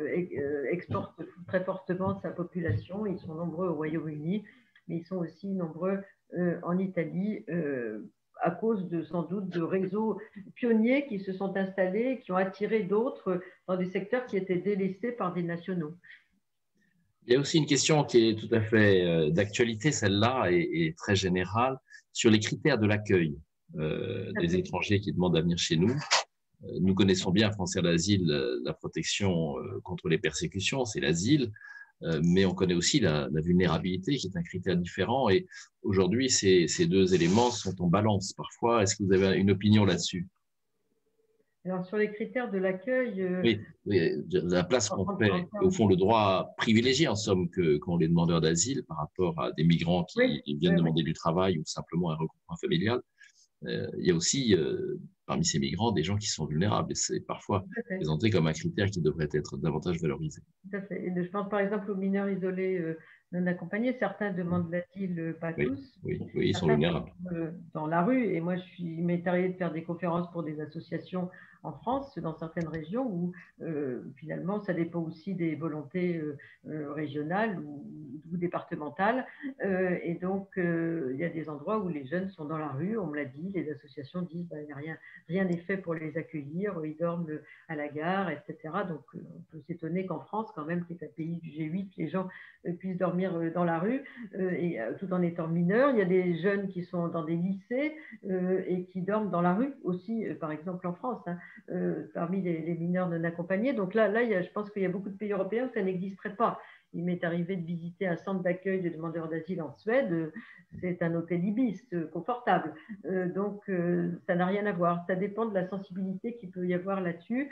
exporte très fortement sa population. Ils sont nombreux au Royaume-Uni, mais ils sont aussi nombreux en Italie, à cause sans doute de réseaux pionniers qui se sont installés, qui ont attiré d'autres dans des secteurs qui étaient délaissés par des nationaux. Il y a aussi une question qui est tout à fait d'actualité, celle-là, et très générale, sur les critères de l'accueil des étrangers qui demandent à venir chez nous. Nous connaissons bien, Français à l'asile, la protection contre les persécutions, c'est l'asile. Mais on connaît aussi la vulnérabilité qui est un critère différent. Et aujourd'hui, ces deux éléments sont en balance parfois. Est-ce que vous avez une opinion là-dessus? Alors, sur les critères de l'accueil… Oui, la place qu'on fait, au fond, le droit privilégié, en somme, qu'ont les demandeurs d'asile par rapport à des migrants qui viennent demander du travail ou simplement un regroupement familial. Il y a aussi, parmi ces migrants, des gens qui sont vulnérables. Et c'est parfois présenté comme un critère qui devrait être davantage valorisé. Tout à fait. Et je pense par exemple aux mineurs isolés non accompagnés. Certains demandent l'asile, pas Oui, tous. oui, oui, ils sont Certains vulnérables. sont dans la rue. Et moi, il m'est arrivé de faire des conférences pour des associations en France, dans certaines régions, où finalement, ça dépend aussi des volontés régionales ou départementales. Et donc, il y a des endroits où les jeunes sont dans la rue, on me l'a dit, les associations disent bah, rien n'est fait pour les accueillir, ils dorment à la gare, etc. Donc, on peut s'étonner qu'en France, quand même, qui est un pays du G8, les gens puissent dormir dans la rue et tout en étant mineurs. Il y a des jeunes qui sont dans des lycées et qui dorment dans la rue aussi, par exemple en France, hein, parmi les mineurs non accompagnés. Donc là je pense qu'il y a beaucoup de pays européens où ça n'existerait pas. Il m'est arrivé de visiter un centre d'accueil de demandeurs d'asile en Suède. C'est un hôtel Ibis, confortable. Donc, ça n'a rien à voir. Ça dépend de la sensibilité qu'il peut y avoir là-dessus.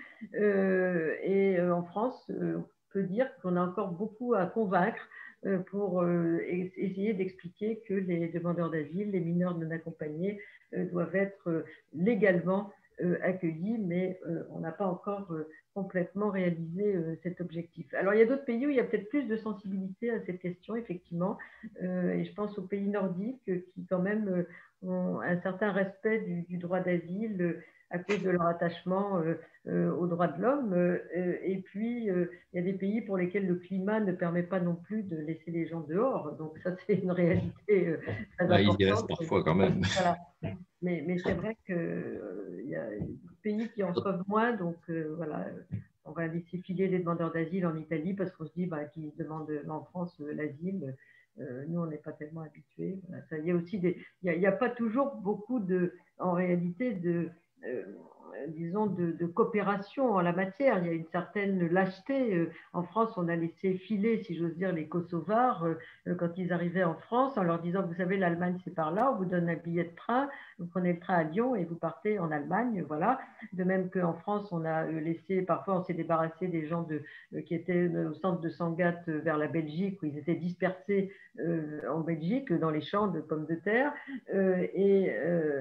Et en France, on peut dire qu'on a encore beaucoup à convaincre pour essayer d'expliquer que les demandeurs d'asile, les mineurs non accompagnés, doivent être légalement accueillis, mais on n'a pas encore complètement réalisé cet objectif. Alors, il y a d'autres pays où il y a peut-être plus de sensibilité à cette question, effectivement, et je pense aux pays nordiques qui, quand même, ont un certain respect du droit d'asile à cause de leur attachement aux droits de l'homme. Et puis, il y a des pays pour lesquels le climat ne permet pas non plus de laisser les gens dehors. Donc, ça, c'est une réalité très Ah, ils y restent importante. parfois quand même. Voilà. Mais c'est vrai qu'il y a des pays qui en reçoivent moins, donc voilà, on va laisser filer les demandeurs d'asile en Italie parce qu'on se dit bah, qu'ils demandent en France l'asile. Nous, on n'est pas tellement habitués. Voilà. Ça, il y a aussi il n'y a pas toujours beaucoup en réalité, euh, disons, de coopération en la matière. Il y a une certaine lâcheté. En France, on a laissé filer, si j'ose dire, les Kosovars quand ils arrivaient en France en leur disant, vous savez, l'Allemagne, c'est par là, on vous donne un billet de train, vous prenez le train à Lyon et vous partez en Allemagne, voilà. De même qu'en France, on a laissé, parfois on s'est débarrassé des gens qui étaient au centre de Sangatte vers la Belgique, où ils étaient dispersés en Belgique, dans les champs de pommes de terre. Et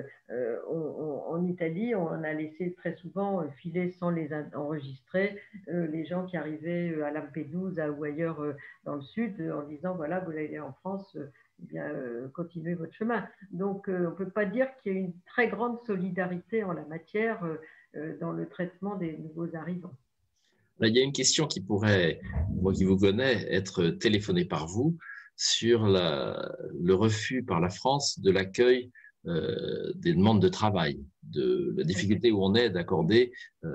en Italie, on a laissé très souvent filer sans les enregistrer les gens qui arrivaient à Lampedusa ou ailleurs dans le sud en disant, voilà, vous allez en France, eh bien, continuez votre chemin. Donc, on ne peut pas dire qu'il y a une très grande solidarité en la matière dans le traitement des nouveaux arrivants. Là, il y a une question qui pourrait, moi qui vous connais, être téléphonée par vous sur le refus par la France de l'accueil des demandes de travail, de la difficulté où on est d'accorder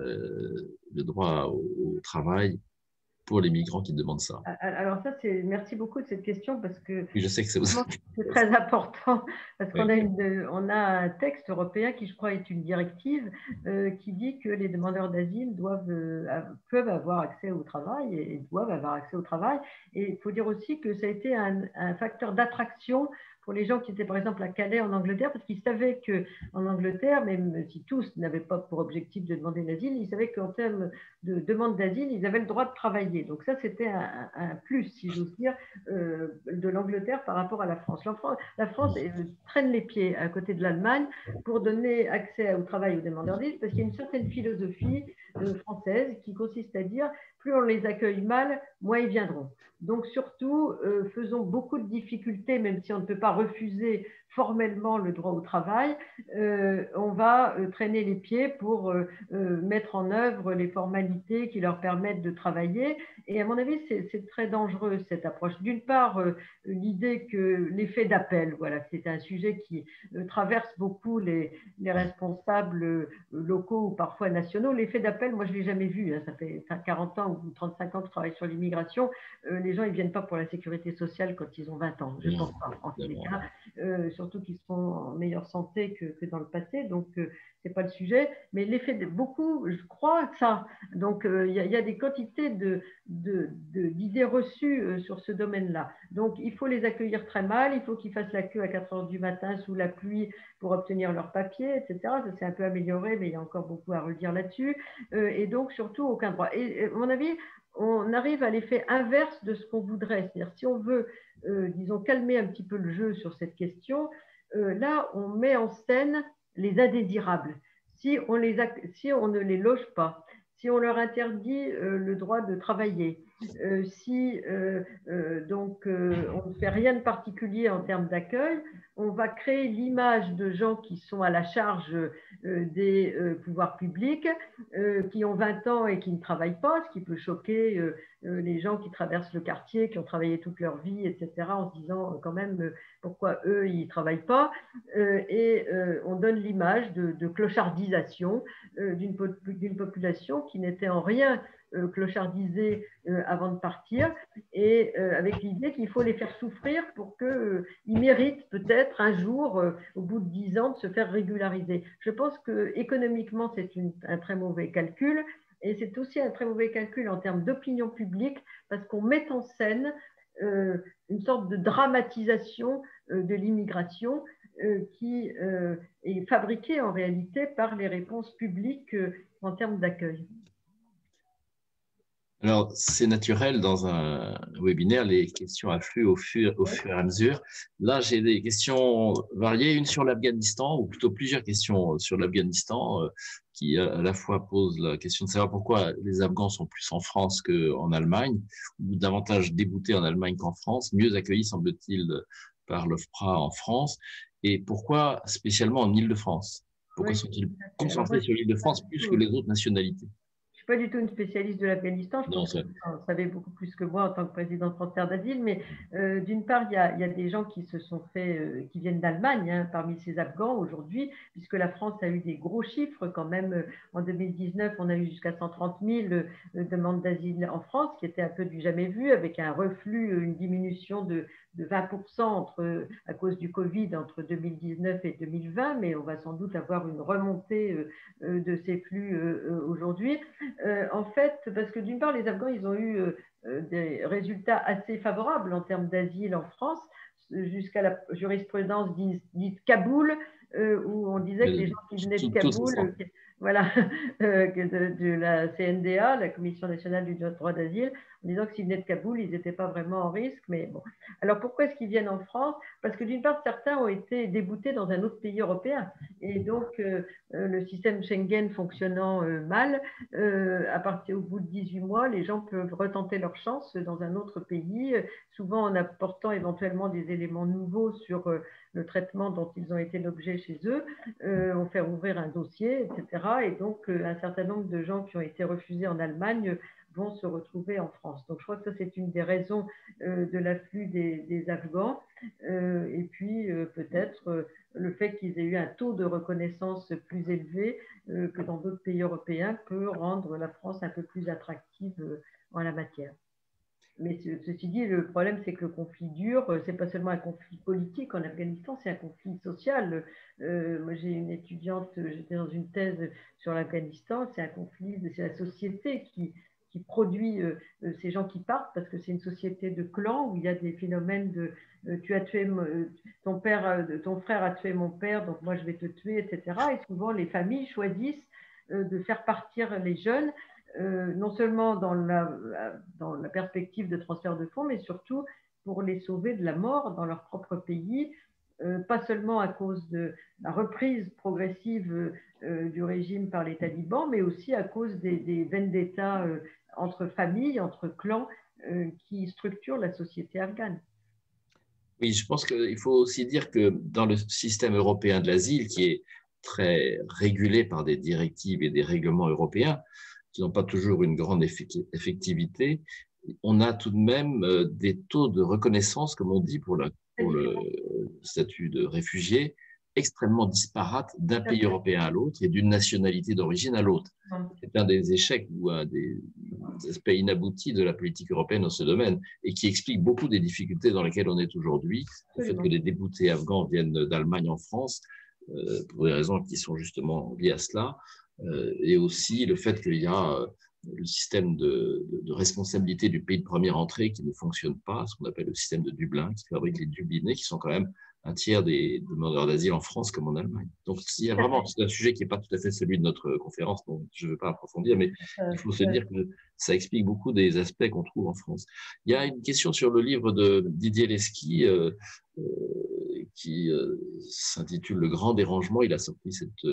le droit au travail pour les migrants qui demandent ça. Alors ça, merci beaucoup de cette question parce que Oui, je sais que c'est très important parce qu'on oui. on a un texte européen qui, je crois, est une directive qui dit que les demandeurs d'asile peuvent avoir accès au travail et doivent avoir accès au travail. Et il faut dire aussi que ça a été un facteur d'attraction pour les gens qui étaient par exemple à Calais en Angleterre, parce qu'ils savaient qu'en Angleterre, même si tous n'avaient pas pour objectif de demander l'asile, ils savaient qu'en termes de demande d'asile, ils avaient le droit de travailler. Donc ça, c'était un plus, si j'ose dire, de l'Angleterre par rapport à la France. La France traîne les pieds à côté de l'Allemagne pour donner accès au travail aux demandeurs d'asile, parce qu'il y a une certaine philosophie française qui consiste à dire plus on les accueille mal, moins ils viendront. Donc surtout, faisons beaucoup de difficultés, même si on ne peut pas refuser formellement le droit au travail, on va traîner les pieds pour mettre en œuvre les formalités qui leur permettent de travailler. Et à mon avis, c'est très dangereux cette approche. D'une part, l'idée que l'effet d'appel, voilà, c'est un sujet qui traverse beaucoup les responsables locaux ou parfois nationaux. L'effet d'appel, moi je ne l'ai jamais vu. Hein. Ça fait 40 ans ou 35 ans que je travaille sur l'immigration. Les gens, ils ne viennent pas pour la sécurité sociale quand ils ont 20 ans. Je ne pense pas, en tous les cas. Surtout qu'ils sont en meilleure santé que dans le passé. Donc, ce n'est pas le sujet. Mais l'effet de beaucoup, je crois que ça. Donc, il y a des quantités d'idées reçues sur ce domaine-là. Donc, il faut les accueillir très mal. Il faut qu'ils fassent la queue à 4 heures du matin sous la pluie pour obtenir leurs papiers, etc. Ça s'est un peu amélioré, mais il y a encore beaucoup à redire là-dessus. Et donc, surtout, aucun droit. Et à mon avis, on arrive à l'effet inverse de ce qu'on voudrait. C'est-à-dire, si on veut, disons, calmer un petit peu le jeu sur cette question, là, on met en scène les indésirables. Si on ne les loge pas, si on leur interdit le droit de travailler, si donc on ne fait rien de particulier en termes d'accueil, on va créer l'image de gens qui sont à la charge des pouvoirs publics, qui ont 20 ans et qui ne travaillent pas, ce qui peut choquer les gens qui traversent le quartier, qui ont travaillé toute leur vie, etc., en se disant quand même pourquoi eux, ils ne travaillent pas. Et on donne l'image de clochardisation d'une population qui n'était en rien clochardisés avant de partir, et avec l'idée qu'il faut les faire souffrir pour qu'ils méritent peut-être un jour, au bout de 10 ans, de se faire régulariser. Je pense qu'économiquement, c'est un très mauvais calcul, et c'est aussi un très mauvais calcul en termes d'opinion publique, parce qu'on met en scène une sorte de dramatisation de l'immigration qui est fabriquée en réalité par les réponses publiques en termes d'accueil. Alors, c'est naturel dans un webinaire, les questions affluent au fur et à mesure. Là, j'ai des questions variées, une sur l'Afghanistan, ou plutôt plusieurs questions sur l'Afghanistan, qui à la fois posent la question de savoir pourquoi les Afghans sont plus en France qu'en Allemagne, ou davantage déboutés en Allemagne qu'en France, mieux accueillis, semble-t-il, par l'OFPRA en France, et pourquoi spécialement en Île-de-France? Pourquoi sont-ils concentrés sur l'Île-de-France plus que les autres nationalités? Je ne suis pas du tout une spécialiste de l'Afghanistan, je pense que vous savez beaucoup plus que moi en tant que présidente transfert d'asile, mais d'une part, il y a des gens qui se sont fait, qui viennent d'Allemagne, hein, parmi ces Afghans aujourd'hui, puisque la France a eu des gros chiffres quand même. En 2019, on a eu jusqu'à 130 000 demandes d'asile en France, qui était un peu du jamais vu, avec un reflux, une diminution de 20% à cause du Covid entre 2019 et 2020, mais on va sans doute avoir une remontée de ces flux aujourd'hui. En fait, parce que d'une part, les Afghans, ils ont eu des résultats assez favorables en termes d'asile en France, jusqu'à la jurisprudence dite Kaboul, où on disait que les gens qui venaient de Kaboul, voilà, de la CNDA, la Commission nationale du droit d'asile, en disant que s'ils venaient de Kaboul, ils n'étaient pas vraiment en risque. Mais bon. Alors pourquoi est-ce qu'ils viennent en France? Parce que d'une part, certains ont été déboutés dans un autre pays européen. Et donc, le système Schengen fonctionnant mal, au bout de 18 mois, les gens peuvent retenter leur chance dans un autre pays, souvent en apportant éventuellement des éléments nouveaux sur le traitement dont ils ont été l'objet chez eux, on fait ouvrir un dossier, etc. Et donc, un certain nombre de gens qui ont été refusés en Allemagne vont se retrouver en France. Donc, je crois que ça, c'est une des raisons de l'afflux des Afghans. Et puis, peut-être le fait qu'ils aient eu un taux de reconnaissance plus élevé que dans d'autres pays européens peut rendre la France un peu plus attractive en la matière. Mais ceci dit, le problème, c'est que le conflit dure. Ce n'est pas seulement un conflit politique en Afghanistan, c'est un conflit social. Moi, j'ai une étudiante, j'étais dans une thèse sur l'Afghanistan, c'est un conflit, c'est la société qui produit ces gens qui partent, parce que c'est une société de clans où il y a des phénomènes de tu as tué ton frère a tué mon père, donc moi je vais te tuer, etc. Et souvent, les familles choisissent de faire partir les jeunes, non seulement dans la perspective de transfert de fonds, mais surtout pour les sauver de la mort dans leur propre pays, pas seulement à cause de la reprise progressive du régime par les talibans, mais aussi à cause des vendettas entre familles, entre clans qui structurent la société afghane. Oui, je pense qu'il faut aussi dire que dans le système européen de l'asile, qui est très régulé par des directives et des règlements européens, qui n'ont pas toujours une grande effectivité, on a tout de même des taux de reconnaissance, comme on dit, pour le statut de réfugié, extrêmement disparates d'un pays européen à l'autre et d'une nationalité d'origine à l'autre. C'est un des échecs ou un des aspects inaboutis de la politique européenne dans ce domaine et qui explique beaucoup des difficultés dans lesquelles on est aujourd'hui. Le fait que les déboutés afghans viennent d'Allemagne en France, pour des raisons qui sont justement liées à cela, et aussi le fait qu'il y a le système de responsabilité du pays de première entrée qui ne fonctionne pas, ce qu'on appelle le système de Dublin, qui fabrique les Dublinés, qui sont quand même un tiers des demandeurs d'asile en France comme en Allemagne. Donc, il y a vraiment un sujet qui n'est pas tout à fait celui de notre conférence, donc je ne veux pas approfondir, mais il faut se dire que ça explique beaucoup des aspects qu'on trouve en France. Il y a une question sur le livre de Didier Lesky qui s'intitule Le Grand Dérangement. Il a sorti cette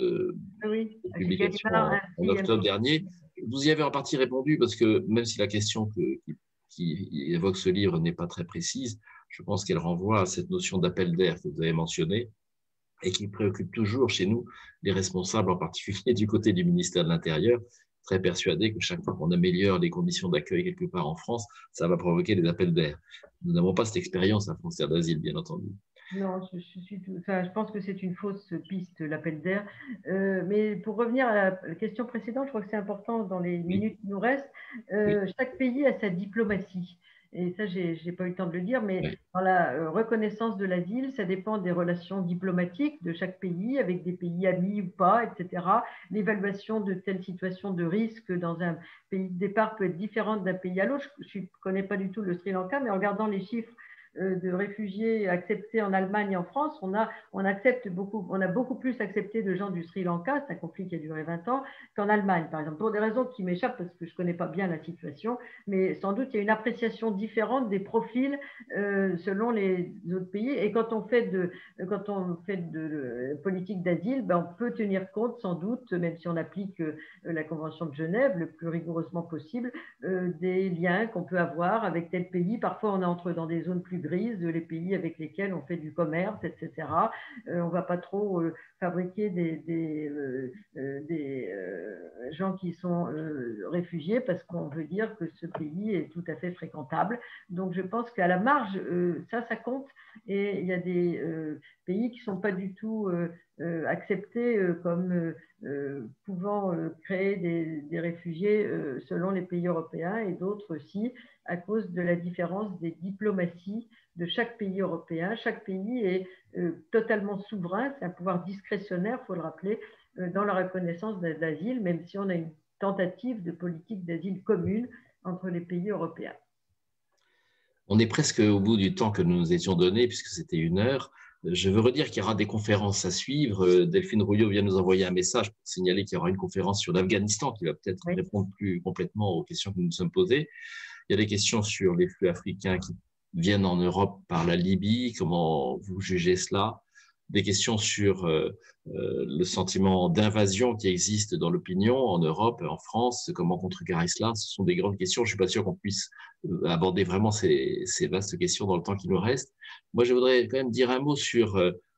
publication en octobre dernier. Vous y avez en partie répondu parce que même si la question qui qui évoque ce livre n'est pas très précise. Je pense qu'elle renvoie à cette notion d'appel d'air que vous avez mentionné et qui préoccupe toujours chez nous les responsables, en particulier du côté du ministère de l'Intérieur, très persuadés que chaque fois qu'on améliore les conditions d'accueil quelque part en France, ça va provoquer des appels d'air. Nous n'avons pas cette expérience à Frontières d'Asile, bien entendu. Non, je pense que c'est une fausse piste, l'appel d'air. Mais pour revenir à la question précédente, je crois que c'est important dans les minutes qui nous restent. Chaque pays a sa diplomatie. Et ça, je n'ai pas eu le temps de le dire, mais dans la reconnaissance de l'asile, ça dépend des relations diplomatiques de chaque pays, avec des pays amis ou pas, etc. L'évaluation de telle situation de risque dans un pays de départ peut être différente d'un pays à l'autre. Je ne connais pas du tout le Sri Lanka, mais en regardant les chiffres de réfugiés acceptés en Allemagne et en France, on a beaucoup plus accepté de gens du Sri Lanka, c'est un conflit qui a duré 20 ans, qu'en Allemagne, par exemple, pour des raisons qui m'échappent parce que je ne connais pas bien la situation, mais sans doute il y a une appréciation différente des profils selon les autres pays. Et quand on fait de politique d'asile, ben, on peut tenir compte sans doute, même si on applique la Convention de Genève le plus rigoureusement possible, des liens qu'on peut avoir avec tel pays. Parfois, on entre dans des zones plus grises, les pays avec lesquels on fait du commerce, etc. On ne va pas trop fabriquer des gens qui sont réfugiés parce qu'on veut dire que ce pays est tout à fait fréquentable. Donc, je pense qu'à la marge, ça compte. Et il y a des pays qui ne sont pas du tout acceptés comme pouvant créer des réfugiés selon les pays européens et d'autres aussi à cause de la différence des diplomaties de chaque pays européen. Chaque pays est totalement souverain, c'est un pouvoir discrétionnaire, il faut le rappeler, dans la reconnaissance d'asile, même si on a une tentative de politique d'asile commune entre les pays européens. On est presque au bout du temps que nous nous étions donné, puisque c'était 1 heure. Je veux redire qu'il y aura des conférences à suivre. Delphine Rouillot vient nous envoyer un message pour signaler qu'il y aura une conférence sur l'Afghanistan qui va peut-être répondre plus complètement aux questions que nous nous sommes posées. Il y a des questions sur les flux africains qui viennent en Europe par la Libye. Comment vous jugez cela? Des questions sur le sentiment d'invasion qui existe dans l'opinion en Europe, en France. Comment contrecarrer cela? Ce sont des grandes questions. Je ne suis pas sûr qu'on puisse aborder vraiment ces vastes questions dans le temps qui nous reste. Moi, je voudrais quand même dire un mot sur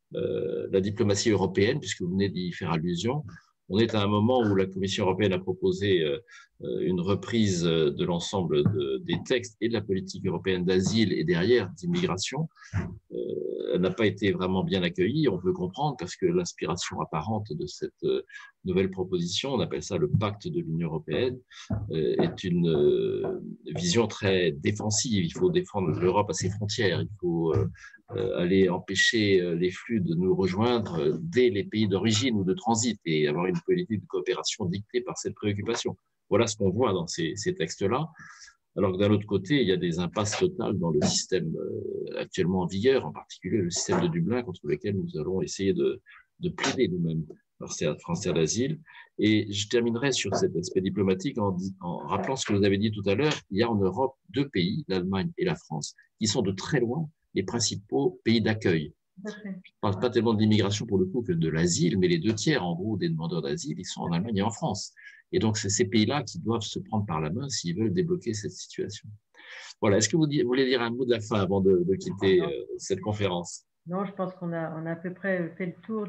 la diplomatie européenne, puisque vous venez d'y faire allusion. On est à un moment où la Commission européenne a proposé une reprise de l'ensemble des textes et de la politique européenne d'asile et derrière d'immigration. Elle n'a pas été vraiment bien accueillie, on peut comprendre, parce que l'inspiration apparente de cette nouvelle proposition, on appelle ça le pacte de l'Union européenne, est une vision très défensive. Il faut défendre l'Europe à ses frontières, il faut aller empêcher les flux de nous rejoindre dès les pays d'origine ou de transit et avoir une politique de coopération dictée par cette préoccupation. Voilà ce qu'on voit dans ces textes-là. Alors que d'un autre côté, il y a des impasses totales dans le système actuellement en vigueur, en particulier le système de Dublin, contre lequel nous allons essayer de plaider nous-mêmes, Frontières d'Asile. Et je terminerai sur cet aspect diplomatique en rappelant ce que vous avez dit tout à l'heure. Il y a en Europe 2 pays, l'Allemagne et la France, qui sont de très loin les principaux pays d'accueil. Je ne parle pas tellement de l'immigration pour le coup que de l'asile, mais les 2 tiers, en gros, des demandeurs d'asile, ils sont en Allemagne et en France. Et donc, c'est ces pays-là qui doivent se prendre par la main s'ils veulent débloquer cette situation. Voilà. Est-ce que vous voulez dire un mot de la fin avant de quitter cette conférence? Non, je pense qu'on a à peu près fait le tour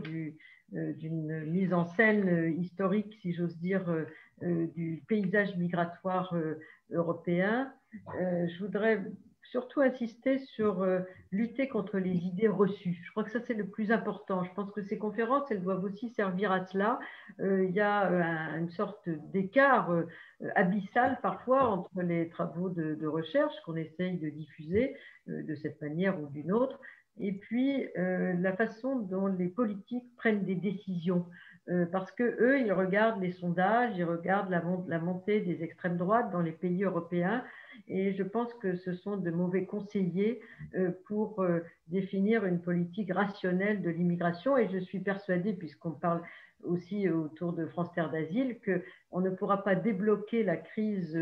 d'une mise en scène historique, si j'ose dire, du paysage migratoire européen. Je voudrais surtout insister sur lutter contre les idées reçues. Je crois que ça, c'est le plus important. Je pense que ces conférences, elles doivent aussi servir à cela. Il y a une sorte d'écart abyssal parfois entre les travaux de recherche qu'on essaye de diffuser de cette manière ou d'une autre, et puis la façon dont les politiques prennent des décisions. Parce qu'eux, ils regardent les sondages, ils regardent la montée des extrêmes droites dans les pays européens, et je pense que ce sont de mauvais conseillers pour définir une politique rationnelle de l'immigration. Et je suis persuadée, puisqu'on parle aussi autour de Frontières d'Asile, qu'on ne pourra pas débloquer la crise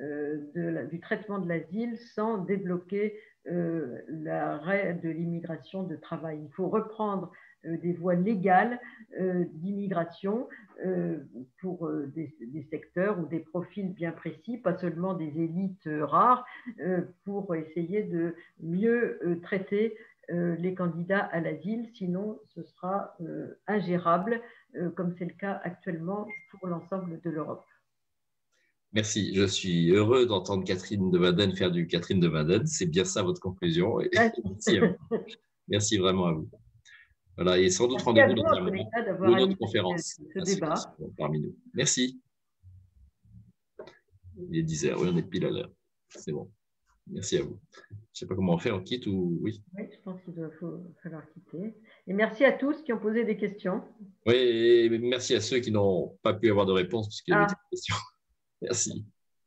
du traitement de l'asile sans débloquer l'arrêt de l'immigration de travail. Il faut reprendre des voies légales d'immigration pour des secteurs ou des profils bien précis, pas seulement des élites rares, pour essayer de mieux traiter les candidats à l'asile, sinon ce sera ingérable, comme c'est le cas actuellement pour l'ensemble de l'Europe. Merci, je suis heureux d'entendre Catherine de Waden faire du Catherine de Waden. C'est bien ça votre conclusion. Et merci à vous. Merci vraiment à vous. Voilà, et sans doute rendez-vous dans un mois pour une autre conférence ce débat parmi nous. Merci. Il est 10h, oui, on est pile à l'heure. C'est bon. Merci à vous. Je ne sais pas comment on fait, on quitte ou oui? Oui, je pense qu'il va falloir quitter. Et merci à tous qui ont posé des questions. Oui, et merci à ceux qui n'ont pas pu avoir de réponse parce qu'il y avait des questions. Merci.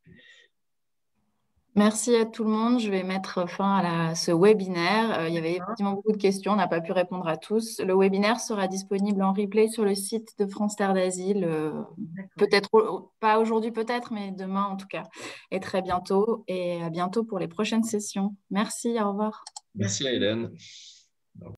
Merci à tout le monde. Je vais mettre fin à ce webinaire. Il y avait effectivement beaucoup de questions. On n'a pas pu répondre à tous. Le webinaire sera disponible en replay sur le site de France Terre d'Asile. Peut-être pas aujourd'hui, peut-être, mais demain en tout cas. Et très bientôt. Et à bientôt pour les prochaines sessions. Merci, au revoir. Merci à Hélène.